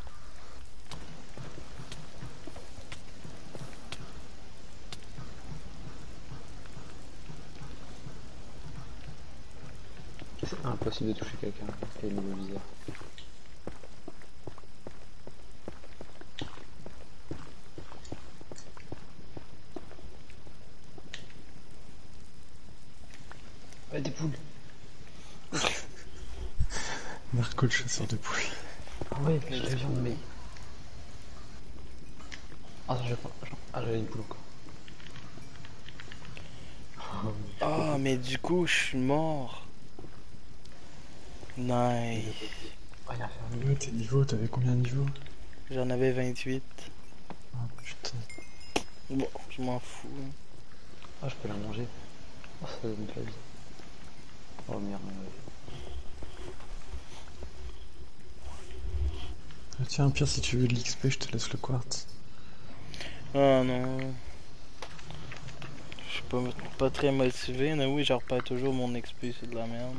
B: C'est impossible de toucher quelqu'un qui a le nouveau viseur. Ouais, des poules.
C: Marco, le chasseur de poules.
B: Ah ouais, je l'ai vu, mais... Ah, attends, j'ai pas... Ah, j'avais une poule encore.
A: Ah, mais du coup, je suis mort. Nice.
B: Ah, il a fermé.
C: Ouais, tes niveaux, t'avais combien de niveaux?
A: J'en avais vingt-huit.
C: Ah putain.
A: Bon, je m'en fous.
B: Ah, je peux la manger. Ah, ça donne de la vie. Oh merde, ouais.
C: Ah, tiens, pire, si tu veux de l'X P, je te laisse le quartz.
A: Ah non. Je suis pas, pas très motivé. Mais oui, je repère toujours mon X P, c'est de la merde.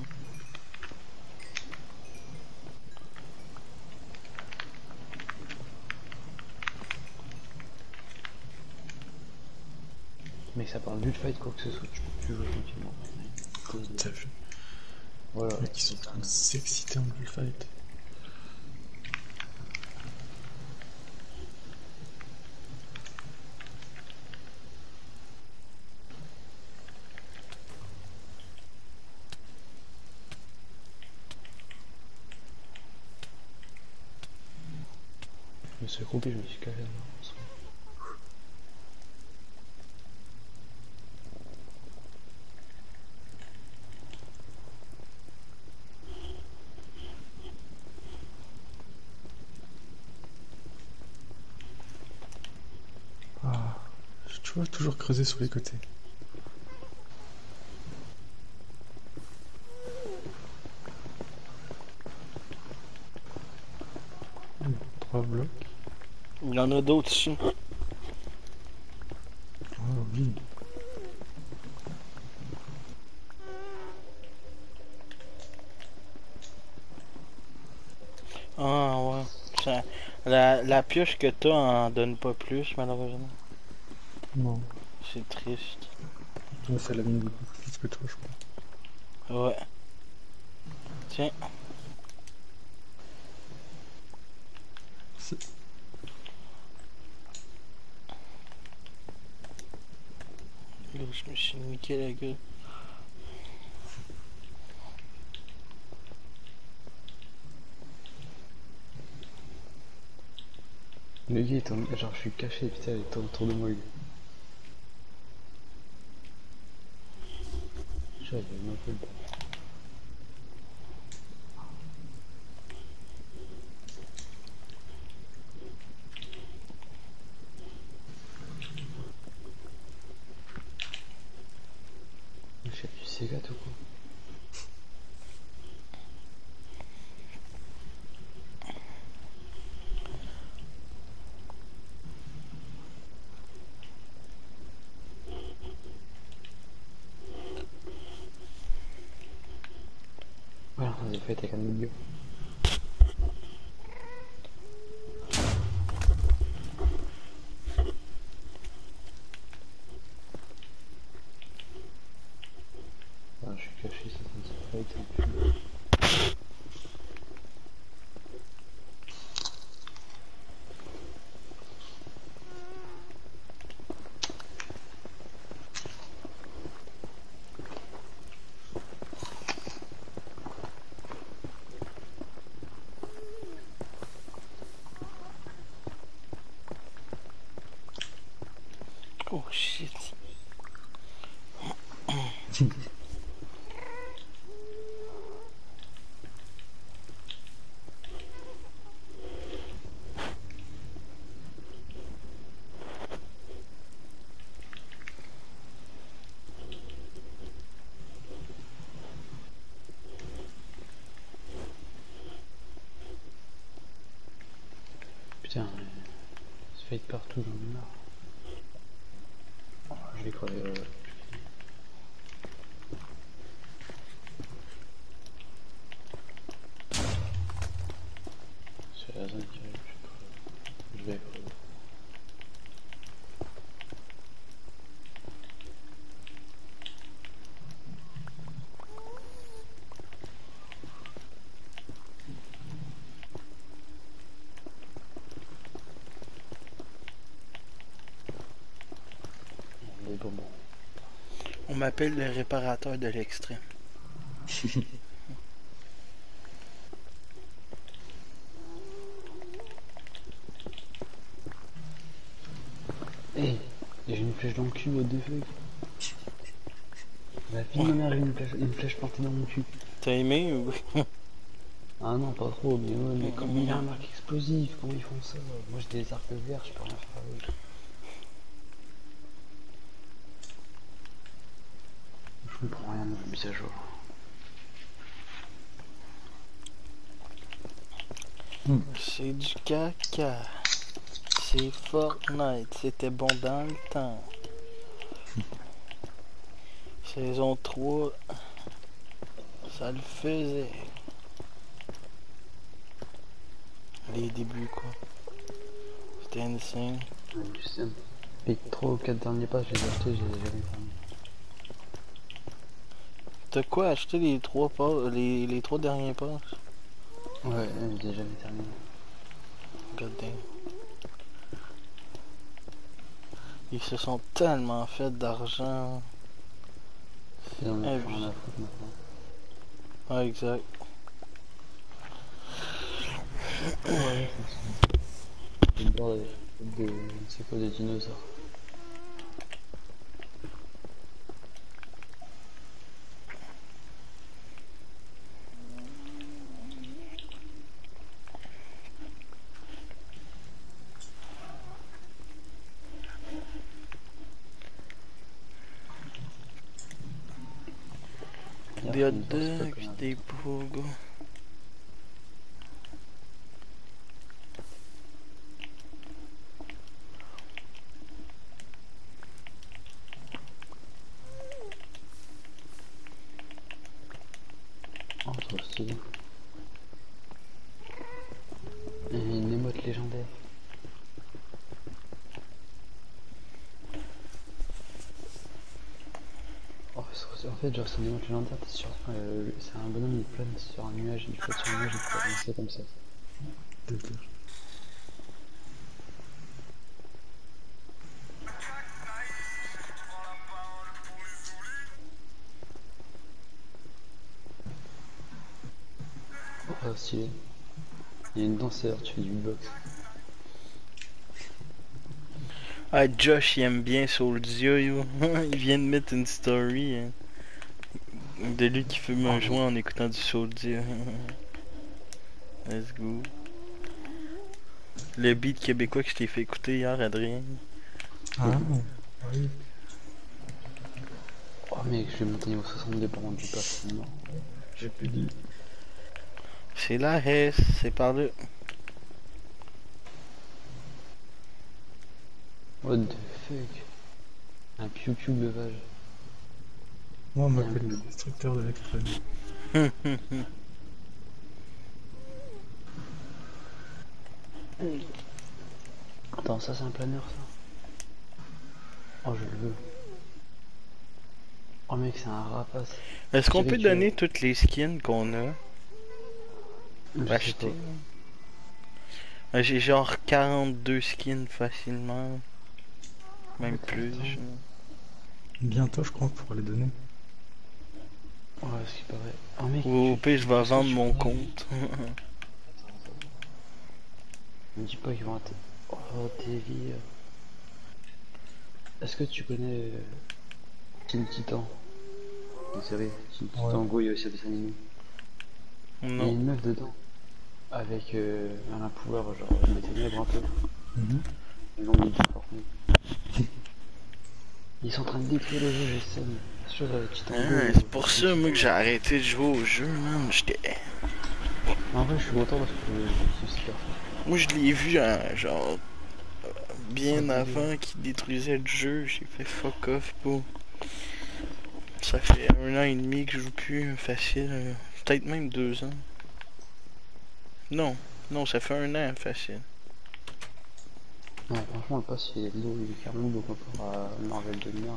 B: Mais ça parle du fight, quoi que ce soit, tu peux plus jouer tranquillement.
C: T'as vu?
B: Voilà.
C: Les mecs, ils sont en train de s'exciter en bullfight.
B: Je me suis groupé, je me suis calé là.
C: Ah, tu vois, toujours creuser sur les côtés. Hmm, trois blocs.
A: Il y en a d'autres ici.
C: Oh oui.
A: Ah ouais. Ça, la, la pioche que t'as en donne pas plus, malheureusement.
C: Non.
A: C'est triste.
C: Toi, ça la mine beaucoup plus que toi, je crois.
A: Ouais. Tiens.
C: C'est-
A: Là, je me suis niqué la gueule.
B: Le gars il tourne, genre je suis caché, putain il tourne autour de moi le gars. Genre il y a un peu de... Le chef du Sega tout quoi. Voilà, ça s'est fait avec un milieu. Ah, je suis caché, ça s'est fait avec un milieu.
A: Oh shit.
B: Putain, mais... ça fait partout, j'en ai marre. Oh, je vais crever, ouais. C'est la zone qui arrive, je vais crever. Je vais crever. Des bonbons.
A: On m'appelle le réparateur de l'extrême.
B: Hey, j'ai une flèche dans le cul, what the fuck. La fille de ma mère, j'ai une flèche, une flèche plantée dans mon cul.
A: T'as aimé ou...
B: Ah non, pas trop, mais ouais, mais comme il y a un arc explosif, comment ils font ça? Moi j'ai des arcs verts, je peux rien faire avec. Je comprends rien de la mise à jour.
A: C'est du caca. C'est Fortnite. C'était bon dans le temps. Saison trois. Ça le faisait. Les débuts quoi. C'était insane.
B: Ouais, tu sais, les trois ou quatre derniers pas, je les ai achetés, je les ai jamais terminés.
A: T'as quoi acheté les trois pas les, les trois derniers pas?
B: Ouais, je les ai jamais terminés.
A: God damn. Ils se sont tellement fait d'argent.
B: Ils en ont
A: Eh,
B: plus rien à foutre maintenant.
A: Ouais, exact.
B: Ouais, c'est une bord de, de, c'est quoi, des dinosaures.
A: Des hot dogs, des pogo.
B: Oh, trop stylé. Et une émote légendaire. Oh, c'est- en fait, genre, c'est une émote légendaire, t'es sur, euh, c'est un bonhomme, il plane sur un nuage, il flotte sur un nuage, il peut avancer comme ça.
C: D'accord.
B: Oh, stylé. Il y a une danseuse, tu fais du box.
A: Ah, Josh, il aime bien Soldier, yo. Il vient de mettre une story hein, de lui qui fume un
B: Oh,
A: joint en écoutant du Soldier. Let's go. Le beat québécois que je t'ai fait écouter hier, Adrien.
C: Ah, oui.
B: oh mec, je vais monter niveau soixante-deux par contre, j'ai pas facilement. J'ai plus de...
A: C'est la Hesse, c'est par là.
B: What the fuck? Un piou-piou levage.
C: Moi, on
B: Il y a
C: m'appelle
B: un
C: le
B: bout.
C: destructeur de l'électronique.
B: Attends, ça c'est un planeur ça? Oh, je le veux. Oh mec, c'est un rapace.
A: Est-ce qu'on peut
B: Dirais que-
A: donner toutes les skins qu'on a?
B: Je sais
A: Acheter.
B: pas.
A: Ah, j'ai genre quarante-deux skins facilement. Même
B: Attends,
A: plus.
B: attends.
C: Bientôt, je crois, pour les donner.
B: Ouais, ce qui paraît. Oh mec,
A: Ou au
B: tu-
A: pire, je vais
B: est-ce que
A: vendre
B: tu
A: mon
B: pourrais-
A: compte.
B: Me dis pas qu'ils vont atta- Oh, Davy. Est-ce que tu connais euh, Teen Titan? Une série Teen Titan,
C: Ouais.
B: en gros, il y a aussi des animés. Il y a
A: Non.
B: une meuf dedans. Avec euh, un pouvoir, genre, des ténèbres un peu.
C: Mhm.
B: Ils l'ont mis dans Fortnite. Ils sont en train de détruire le jeu, G S M. Sur euh, Titan Go.
A: Ah, c'est pour ça, moi, que j'ai arrêté de jouer au jeu, man. J'étais.
B: En vrai, je suis content parce que je suis super fort.
A: Moi, je l'ai vu, hein, genre. Bien
B: Ouais,
A: avant qu'il détruisait le jeu, j'ai fait fuck off, bro. Ça fait un an et demi que je joue plus, facile. euh, Peut-être même deux ans. Non, non, ça fait un an, facile.
B: Ouais, franchement, le pass, il est lourd, il est carrément lourd par rapport à Marvel de merde.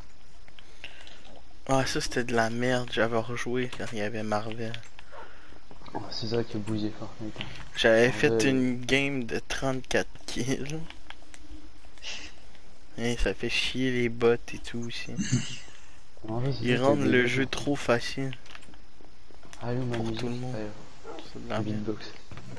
A: Ah, ça c'était de la merde, j'avais rejoué quand il y avait Marvel.
B: Oh, c'est ça qui a bousillé Fortnite. Hein.
A: J'avais
B: Marvel,
A: fait une game de trente-quatre kills. Et ça fait chier les bots et tout aussi.
B: Marvel, c'est
A: Ils
B: ça qui a
A: rendent le
B: bugué,
A: jeu
B: hein.
A: trop facile
B: Allez, ma
A: pour
B: musique,
A: tout le monde.
B: allez,
A: C'est de la
B: le
A: merde.
B: beatbox.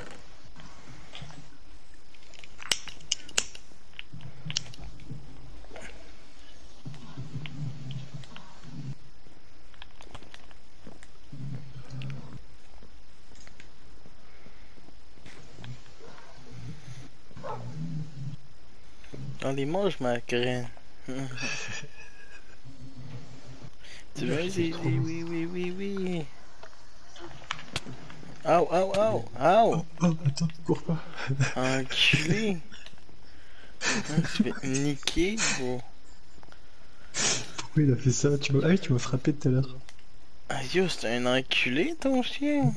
A: Allez, mange ma graine. Tu veux un zizi? Oui, oui, oui, oui. Au, au, au, au.
C: Oh, attends, cours pas.
A: Enculé. Hein, tu fais niquer, gros.
C: Pourquoi il a fait ça? Tu m'as... Ah oui, tu m'as frappé tout à l'heure.
A: Ah yo, c'est un enculé ton chien.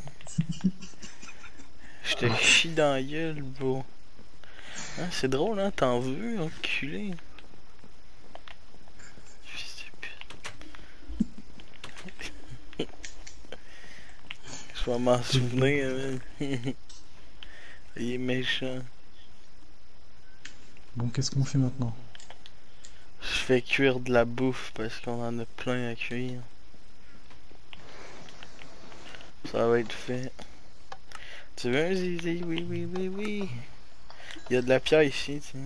A: Je te chie dans la gueule, bro. Hein, c'est drôle, hein, t'en veux, enculé. Fils de pute. Je vais m'en souvenir, hein. Il est méchant.
C: Bon, qu'est-ce qu'on fait maintenant?
A: Je fais cuire de la bouffe parce qu'on en a plein à cuire. Ça va être fait. Tu veux un zizi? Oui, oui, oui, oui. Il y a de la pierre ici, tiens.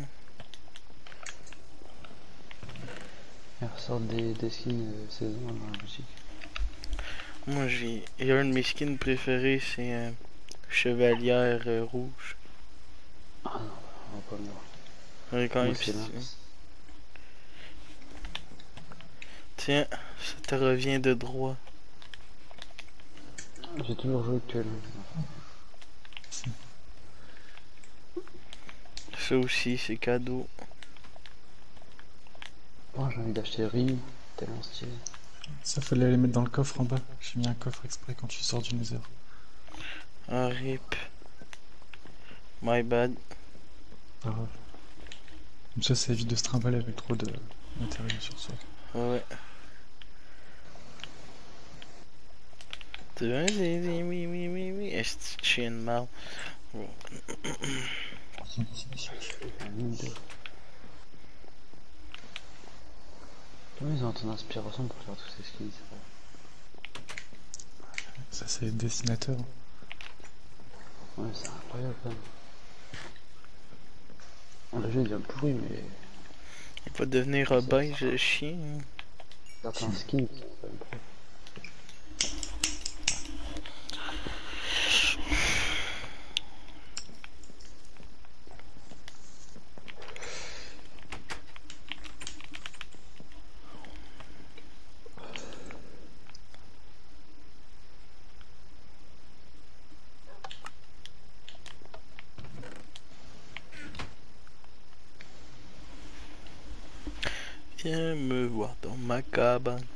B: Ils ressortent des, des skins euh, saison dans la boutique.
A: Moi, j'ai. Et un de mes skins préférés, c'est euh, Chevalière euh, Rouge.
B: Ah non, on va pas me voir.
A: On est quand
B: Moi,
A: même
B: c'est
A: ici.
B: Lynx.
A: Tiens, ça te revient de droit.
B: J'ai toujours joué que Lynx.
A: Ça aussi, c'est cadeau.
B: Oh, j'ai envie d'acheter Ryu, tellement stylé.
C: Ça, fallait les mettre dans le coffre en bas. J'ai mis un coffre exprès quand tu sors du Nether.
A: Ah, rip. My bad.
C: Pas grave. Comme ça, ça évite de se trimballer avec trop de matériel sur soi.
A: Ouais. Tu veux un zizi? Oui, oui, oui, oui. Est-ce que tu chien de marde? Bon.
B: Un mine de... Comment ils ont ton inspiration pour faire tous ces skins?
C: Ça, c'est le dessinateur.
B: Ouais, c'est incroyable quand même. Le jeu devient pourri, mais
A: Il va devenir obèse, le chien.
B: Certains skins, c'est pas le problème.
A: Viens me voir dans ma cabane.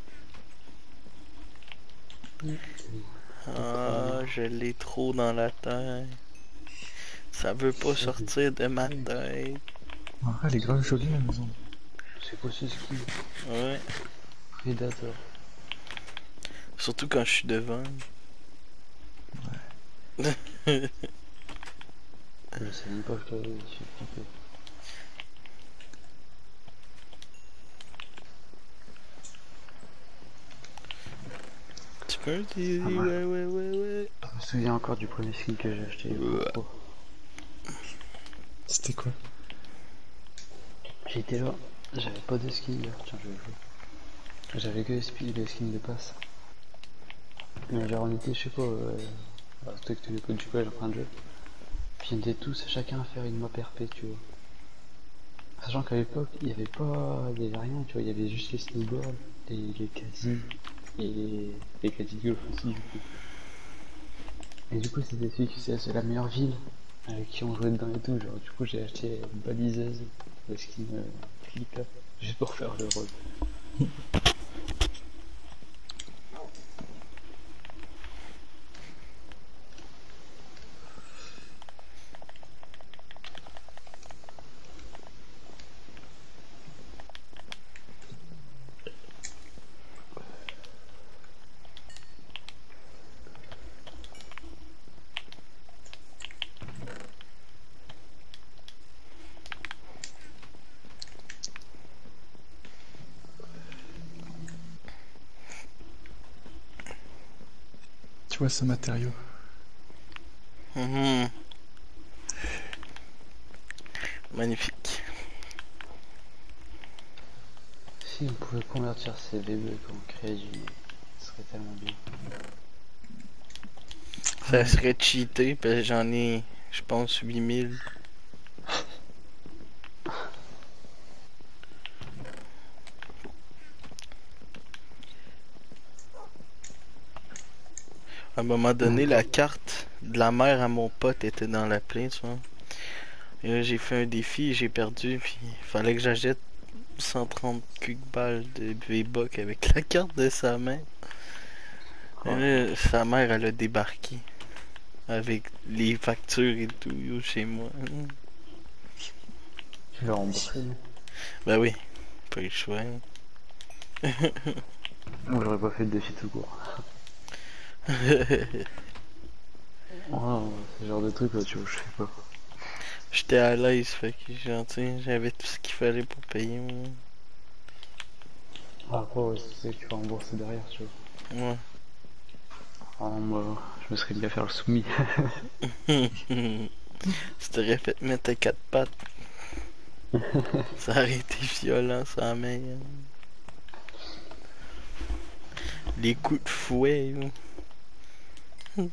A: Ah, je l'ai trop dans la tête. Ça veut pas sortir de ma tête.
C: Ah, elle est grave jolie la maison.
B: C'est quoi ce skin?
A: Ouais.
B: Predator.
A: Surtout quand je suis devant.
B: Je sais même pas que je t'avais dit.
A: Tu peux dire
B: Ah,
A: ouais ouais ouais ouais.
B: Je me souviens encore du premier skin que j'ai acheté. Pro.
C: C'était quoi?
B: J'étais là, j'avais pas de skin là. Tiens, je vais jouer. J'avais que les skins les skins de passe. Mais genre on était, je sais pas, euh, bah, c'était que tous les potes du collège en train de jouer. Puis on était tous chacun à faire une map R P, tu vois. Sachant qu'à l'époque, il y avait pas, il y avait rien, tu vois, il y avait juste les snowboards, les, les quasi, et les, les quasi golf aussi, du coup. Et du coup, c'était celui qui c'est la meilleure ville, avec qui on jouait dedans et tout, genre, du coup, j'ai acheté une baliseuse, le skin euh, clip, juste pour faire le rôle.
C: Tu vois ce matériau?
A: Mhm. Magnifique.
B: Si on pouvait convertir ces V B qu'on crée du, ce serait tellement bien.
A: Ça serait cheaté parce que j'en ai, je pense, huit mille. À un moment donné, la carte de la mère à mon pote était dans la plaie, tu vois. Et là, j'ai fait un défi et j'ai perdu, puis il fallait que j'achète cent trente quick balles de V-Bucks avec la carte de sa mère. Et là, sa mère, elle a débarqué avec les factures et tout, yo, chez moi.
B: Tu l'as remboursé, non?
A: Ben oui, pas eu le choix.
B: Moi, j'aurais pas fait de défi tout court. Oh, c'est le genre de truc là, tu vois, je fais pas.
A: J'étais à l'aise, fait que genre, tu sais, j'avais tout ce qu'il fallait pour payer. Moi.
B: Après, ouais, c'est que tu vas rembourser derrière, tu vois.
A: Ouais.
B: Ah, moi, je me serais mis à faire le soumis.
A: Tu t'aurais fait mettre à quatre pattes. Ça aurait été violent, ça, mais. Les coups de fouet, yo.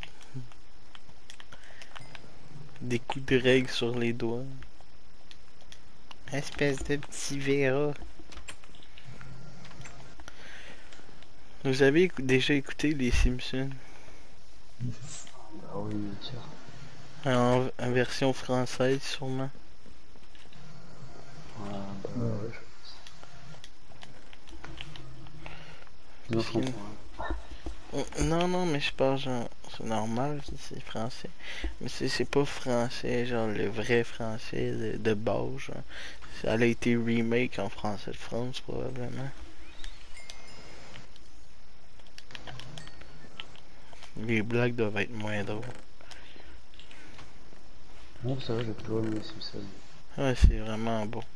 A: Des coups de règle sur les doigts. Espèce de petit verra. Vous avez écou- déjà écouté les Simpsons?
B: Bah oui, bien sûr.
A: En, en version française, sûrement.
B: Ah, bah
C: Ouais.
B: ouais, je Sinon, je
A: Parce que-
B: comprends. Hein.
A: Oh, non, non, mais je parle genre. C'est normal si c'est français. Mais c'est c'est pas français, genre le vrai français de, de base. Genre. Ça a été remake en français de France, probablement. Les blagues doivent être moins drôles.
B: Non, ça va, j'ai toujours aimé les Simpsons.
A: Ouais, c'est vraiment beau.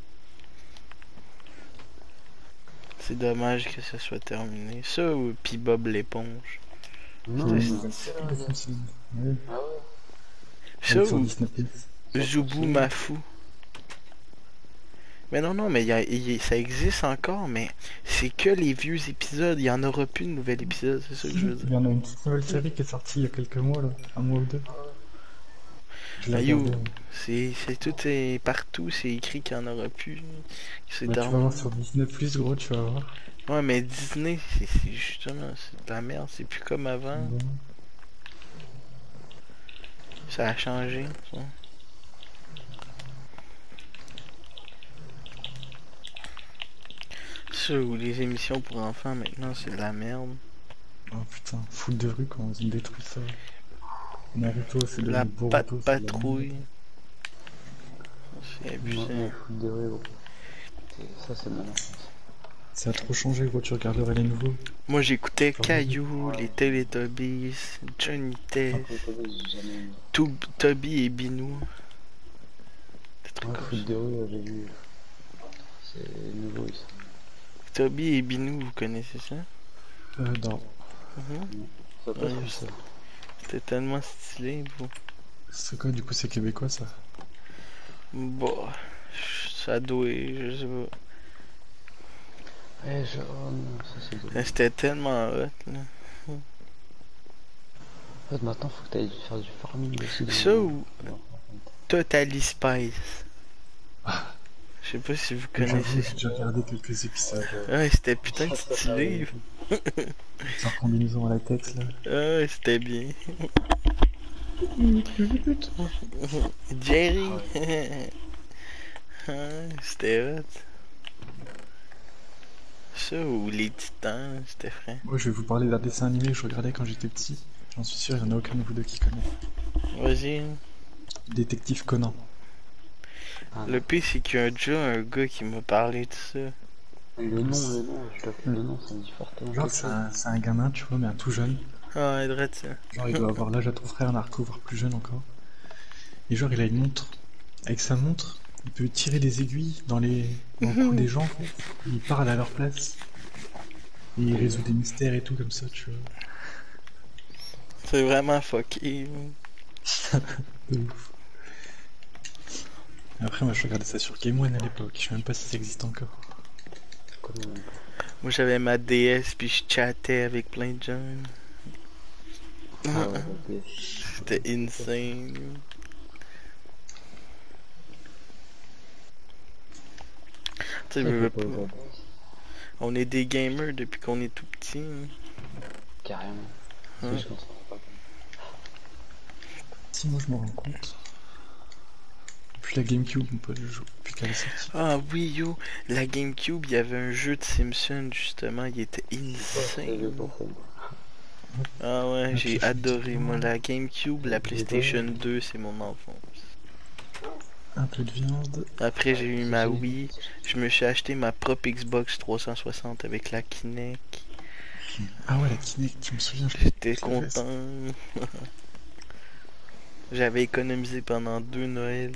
A: C'est dommage que ça soit terminé. Ça ou pis Bob l'éponge.
B: Non,
A: C'est-
B: mais
C: c'est
B: c'est
C: les Simpsons. Ouais.
B: Ah ouais.
A: Ça
C: Avec sur
A: ou
C: Disney plus.
A: Zoubou Mafou. Mais non, non, mais y a, y- ça existe encore, mais c'est que les vieux épisodes. Il y en aura plus de nouvel épisode, c'est ça que
C: Si,
A: je veux
C: il
A: dire.
C: y en a une petite nouvelle série qui est sortie il y a quelques mois, là. Un mois ou deux. Je l'ai
A: Ah,
C: regardé.
A: yo,
C: Ouais.
A: c'est c'est tout est partout, c'est écrit qu'il y en aura plus. C'est
C: Bah, tu vas
A: terminé.
C: voir sur Disney plus, gros, tu vas voir.
A: Ouais, mais Disney, c'est c'est justement, c'est de la merde, c'est plus comme avant.
C: Ouais.
A: Ça a changé, ça. Ça, ou les émissions pour enfants maintenant, c'est de la merde.
C: Oh putain, foot de rue quand ils ont détruit ça. Naruto, c'est
A: La
C: devenu
A: patte
C: Boruto, c'est de la
A: patrouille.
C: merde.
A: C'est
B: Moi,
A: abusé.
B: moi, foot de rue, gros. C'est- Ça, c'est mon enfance.
C: Ça a trop changé, gros, tu regarderais les nouveaux.
A: Moi j'écoutais
C: Genre,
A: Caillou, les Teletubbies, Johnny Test,
B: Après, le collège, j'ai jamais aimé.
A: Toub- Toby et Binou. Des trucs
B: Ouais,
A: comme
B: foot
A: ça.
B: de rue, euh, j'ai vu. C'est nouveau, ça.
A: Toby et Binou, vous connaissez ça?
C: Euh, non.
A: Mhm.
B: Ça peut
A: Ouais,
B: être ça.
A: C'était tellement stylé, bro.
C: C'est quoi, du coup, c'est québécois, ça?
A: Bon, ça doit, je sais pas.
B: Ouais, je... Oh non, ça c'est
A: Mais
B: dommage.
A: c'était tellement hot, là.
B: En fait, maintenant, faut que t'ailles faire du farming aussi. Dans...
A: Ça ou
B: dans-
A: Totally Spice. Je sais pas si vous
C: J'avoue,
A: connaissez.
C: j'ai déjà regardé quelques épisodes.
A: Ouais, c'était putain de
B: Ça, ça, ça,
A: stylé.
C: Sans combinaison à la tête, là.
A: Ouais, c'était bien. Jerry. Ouais, c'était hot. Ça ou les Titans, c'était frais.
C: Moi, je vais vous parler d'un dessin animé que je regardais quand j'étais petit. J'en suis sûr, il n'y en a aucun de vous deux qui connaît.
A: Vas-y.
C: Détective Conan.
B: Ah,
A: Le pire, c'est qu'il y a déjà un gars qui m'a parlé de ça.
B: le nom, le nom, je t'avoue, le nom, ça me dit fortement
C: Genre,
B: quelque
C: c'est
B: chose.
C: un, c'est un gamin, tu vois, mais un tout jeune.
A: Ah, ouais, drôle ça.
C: Genre, il doit avoir l'âge à ton frère Narco, voire plus jeune encore. Et genre, il a une montre. Avec sa montre, il peut tirer des aiguilles dans les dans le cou des gens. Il parle à leur place. Et il résout des mystères et tout comme ça, tu vois.
A: C'est vraiment fucké.
C: De ouf. Et après, moi, je regardais ça sur Game One à l'époque. Je sais même pas si ça existe encore.
B: Comment même pas.
A: Moi, j'avais ma D S, puis je chattais avec plein de gens.
B: Ah ouais, ok.
A: C'était insane. Tu sais,
B: Ça,
A: je
B: je
A: veux
B: veux
A: pas.
B: pas aujourd'hui.
A: On est des gamers depuis qu'on est tout petit.
B: Carrément.
A: Ouais.
B: C'est juste qu'on s'en rend pas compte.
C: Si, moi, je me rends compte. Depuis la GameCube, on peut le jouer. Depuis qu'elle est sortie.
A: Ah oui, yo, la GameCube, il y avait un jeu de Simpsons, justement, il était
B: C'est
A: insane.
B: juste pour ça.
A: Ah ouais,
C: Ok,
A: j'ai
C: je
A: adoré.
C: me dis-
A: Moi, la GameCube, la
B: Ouais,
A: PlayStation
B: ouais.
A: deux, c'est mon enfance.
C: Un peu de viande.
A: Après, j'ai eu ma
B: C'est-
A: Wii. Je me suis acheté ma propre Xbox trois cent soixante avec la Kinect.
C: Ah ouais, la Kinect, je me souviens. je-
A: J'étais
C: je l'avais, ça.
A: content. J'avais économisé pendant deux Noëls.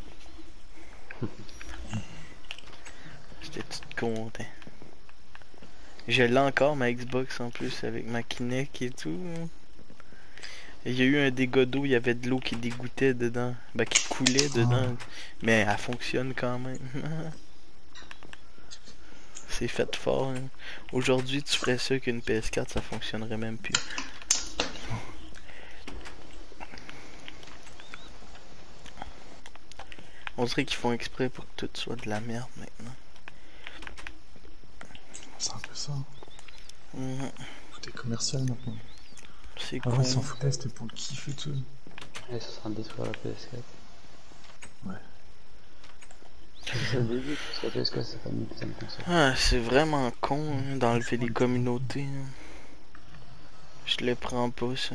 A: J'étais tout content. Je l'ai encore ma Xbox en plus avec ma Kinect et tout. Il y a eu un dégât d'eau, il y avait de l'eau qui dégoûtait dedans. Ben qui coulait dedans. Mais elle fonctionne quand même. C'est fait fort. Hein. Aujourd'hui, tu ferais ça qu'une P S quatre, ça fonctionnerait même plus. On dirait qu'ils font exprès pour que tout soit de la merde maintenant.
C: C'est un peu ça.
A: Mhm.
C: Tout est commercial maintenant.
A: C'est
C: Avant,
A: con.
C: ils s'en foutaient, c'était pour le kiff et tout.
B: Ouais, ça sera détruire la P S quatre.
C: Ouais.
B: C'est le début, parce que la P S quatre, c'est pas une deuxième console.
A: Ah, c'est vraiment con hein, d'enlever les communautés. hein. Je le prends pas ça.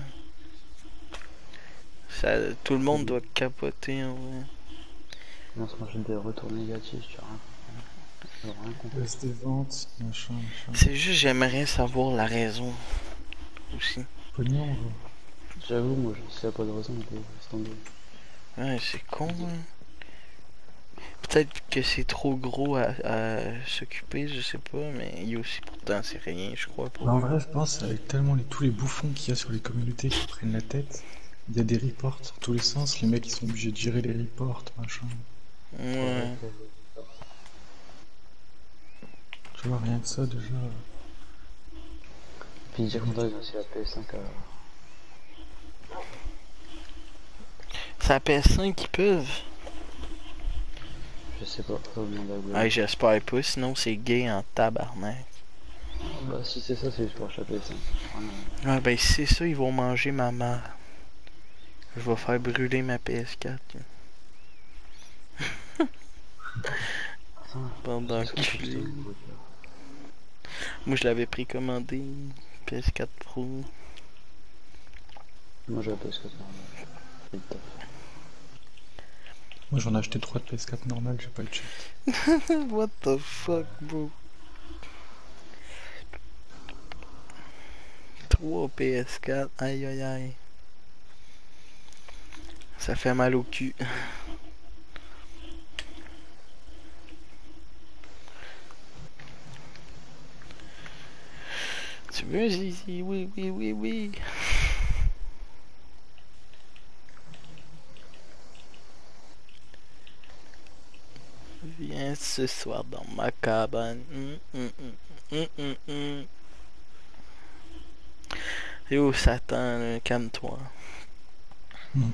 A: Ça, tout le monde doit capoter en vrai.
B: Non, ça marche des retours négatifs, tu vois. Rien, rien compris.
C: Baisse des ventes, machin, machin.
A: C'est juste j'aimerais savoir la raison aussi.
C: Pognon, gros.
B: J'avoue, moi, je sais pas de raison, mais laisse tomber.
A: Ouais, c'est con. Hein. Peut-être que c'est trop gros à, à s'occuper, je sais pas, mais il y a aussi pourtant c'est rien, je crois. Pour
C: Mais en
A: eux.
C: vrai, je pense, avec tellement les, tous les bouffons qu'il y a sur les communautés qui prennent la tête, il y a des reports dans tous les sens, les mecs ils sont obligés de gérer les reports, machin.
A: Ouais.
C: Tu vois, rien que ça déjà.
B: Puis dire qu'on doit aussi la P S cinq à...
A: C'est la P S cinq qui peuvent.
B: Je sais pas, faut demander à Gwen.
A: Ouais, j'espère pas, sinon c'est gay en tabarnak.
B: Bah si c'est ça, c'est juste pour acheter la P S cinq. Vraiment.
A: Ouais, ben si c'est ça, ils vont manger ma mère. Je vais faire brûler ma P S quatre. Pendant
B: Est-ce qu'on peut
A: que
B: acheter une voiture?
A: moi je l'avais précommandé, P S quatre Pro.
B: Moi j'ai la P S quatre normale. C'est le taf.
C: Moi j'en ai acheté trois de P S quatre normales, j'ai pas le chat.
A: What the fuck, bro? trois P S quatre, aïe aïe aïe. Ça fait mal au cul. Tu veux, Zizi? Oui, oui, oui, oui. Viens ce soir dans ma cabane. Hum, hum, hum, hum, hum, hum. Yo, Satan, là, calme-toi.
C: Mmh.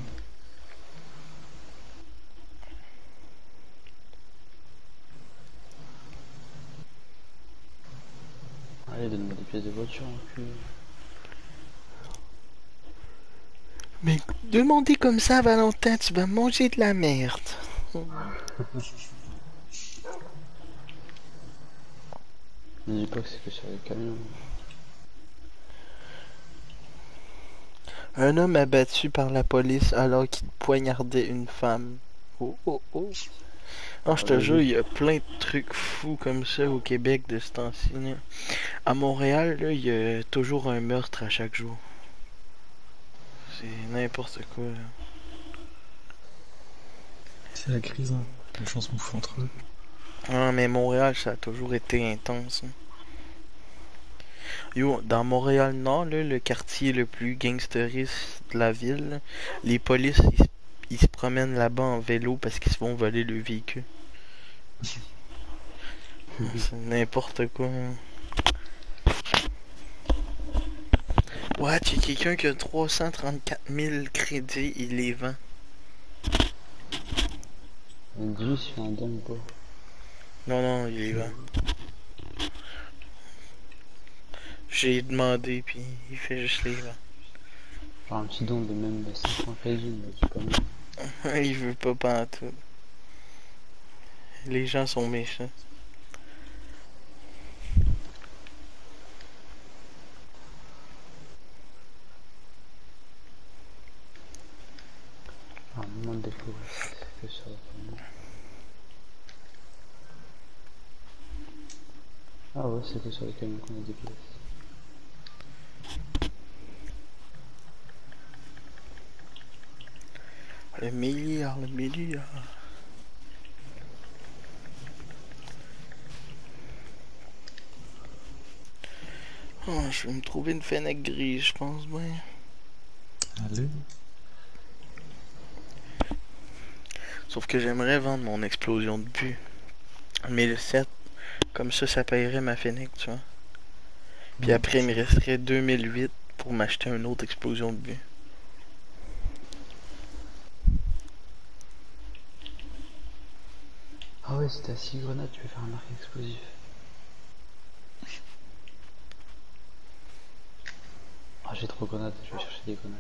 B: Allez, donne-moi des pièces de voiture en cul.
A: Mais demander comme ça à Valentin, tu vas manger de la merde.
B: Ne dis pas que c'est que sur les camions.
A: Un homme abattu par la police alors qu'il poignardait une femme. Oh oh oh. Non, je te jure, il y a plein de trucs fous comme ça au Québec de ce temps-ci. Là. À Montréal, là, il y a toujours un meurtre à chaque jour. C'est n'importe quoi. Là.
C: C'est la crise, hein. Les gens se bouffent entre eux.
A: Ah, mais Montréal, ça a toujours été intense. Hein. Yo, dans Montréal-Nord, là, le quartier le plus gangsteriste de la ville, là, les polices, ils, ils se promènent là-bas en vélo parce qu'ils se font voler le véhicule. C'est n'importe quoi. Hein. Ouais, il y a quelqu'un qui a trois cent trente-quatre mille crédits, il les vend.
B: Dis-lui si un don ou pas.
A: Non, non, il les vend. J'ai demandé, puis il fait juste les vendre.
B: Genre un petit don de même cinquante crédits, mais tu connais.
A: Il veut pas pantoute. Les gens sont méchants.
B: Un moment de découvrir que sur le camion. Ah ouais, c'est que sur les camions qu'on a des pièces.
A: Le milliard, le milliard. Oh, je vais me trouver une fenêtre grise, je pense bien.
C: Allez.
A: Sauf que j'aimerais vendre mon explosion de but. mille sept. Comme ça, ça paierait ma fenêtre, tu vois. Puis
C: Ouais.
A: après, il me resterait deux mille huit pour m'acheter une autre explosion de but.
B: Ah ouais, si t'as six grenades, tu peux faire un arc explosif. Ah, j'ai trop de grenades, je vais chercher des grenades.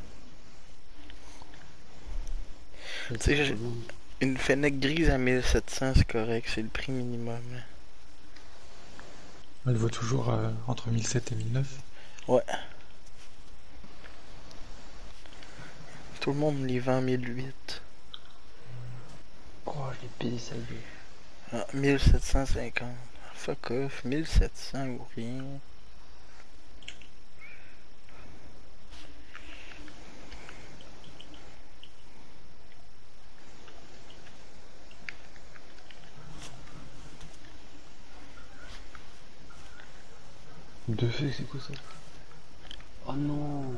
A: Tu sais, j'ai- une fenêtre grise à mille sept cents, c'est correct, c'est le prix minimum. Là.
C: Elle vaut toujours euh, entre mille sept et mille neuf.
A: Ouais. Tout le monde me les vend mille huit.
B: Oh, je l'ai payé sa gueule.
A: Ah, mille sept cent cinquante. Fuck off, mille sept cents ou rien.
B: De fait, c'est quoi ça? Oh non.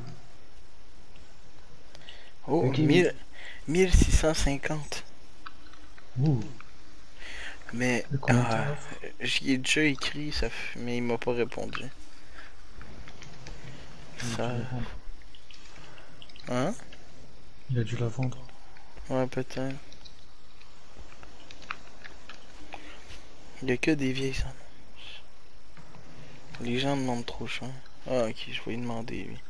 A: Oh,
B: Ok,
A: mille, mille six cent cinquante.
C: Ouh.
A: Mais
C: Et combien
A: ah,
C: t'as?
A: j'y ai déjà écrit, ça f- mais il m'a pas répondu.
C: Il a
A: Ça.
C: dû la vendre.
A: Hein?
C: Il a dû la vendre.
A: Ouais, peut-être. Il y a que des vieilles annonces. Les gens demandent trop cher. Ah, ok, je vais lui demander, lui.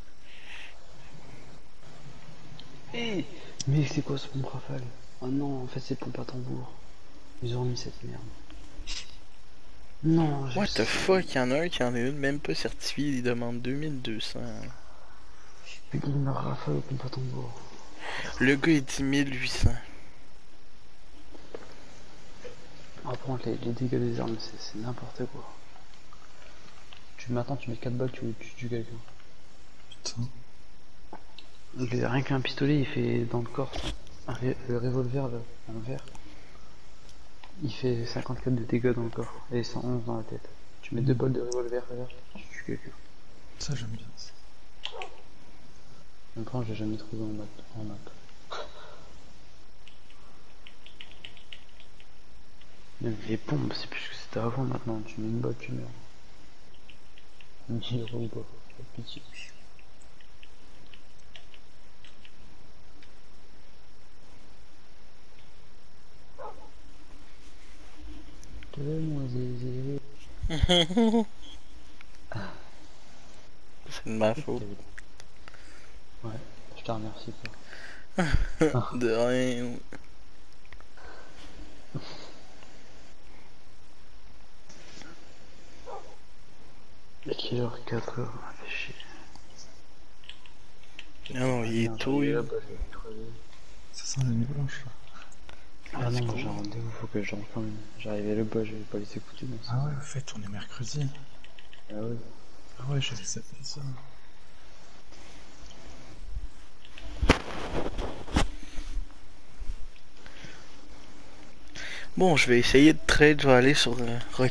B: Hé mais c'est quoi ce pompe rafale? Oh non, en fait c'est pompe à tambour. Ils ont remis cette merde. Non, j'ai
A: What the fuck, y'en a un qui en a une, même pas certifiée, il demande deux mille deux cents.
B: Mais il me rafale au pompe à tambour.
A: Le gars, il dit mille huit cents.
B: Ah, par contre, les, les dégâts des armes, c'est c'est n'importe quoi. Tu m'attends, tu mets quatre balles, tu, tu tues quelqu'un.
C: Putain.
B: Donc, rien qu'un pistolet, il fait dans le corps, un ré- le revolver, là, un vert, il fait cinquante-quatre de dégâts dans le corps et cent onze dans la tête. Tu mets deux balles de revolver vert, tu tues quelqu'un.
C: Ça, j'aime bien ça.
B: Même je l'ai jamais trouvé en map. En map. Même les pompes, c'est plus ce que c'était avant maintenant. Tu mets une balle, tu meurs. dix euros ou pas, pas de pitié. Moi, zézé.
A: C'est de ma faute.
B: Ouais, je te remercie pas.
A: De rien.
B: Il est quelle heure? quatre heures, ah, fait chier.
A: Non, non, il est tôt,
B: là,
A: là.
B: bah, je vais me crever.
C: Ça sent la nuit blanche là.
B: Ah
A: Let's
B: non,
A: go.
B: j'ai un rendez-vous, faut que je rentre quand même. J'arrivais là-bas, je vais pas les écouter. Donc
C: Ah ouais, en fait, on est mercredi.
B: Ah ouais.
C: Ah ouais, j'avais zappé ça.
A: Bon, je vais essayer de trade, je vais aller sur euh,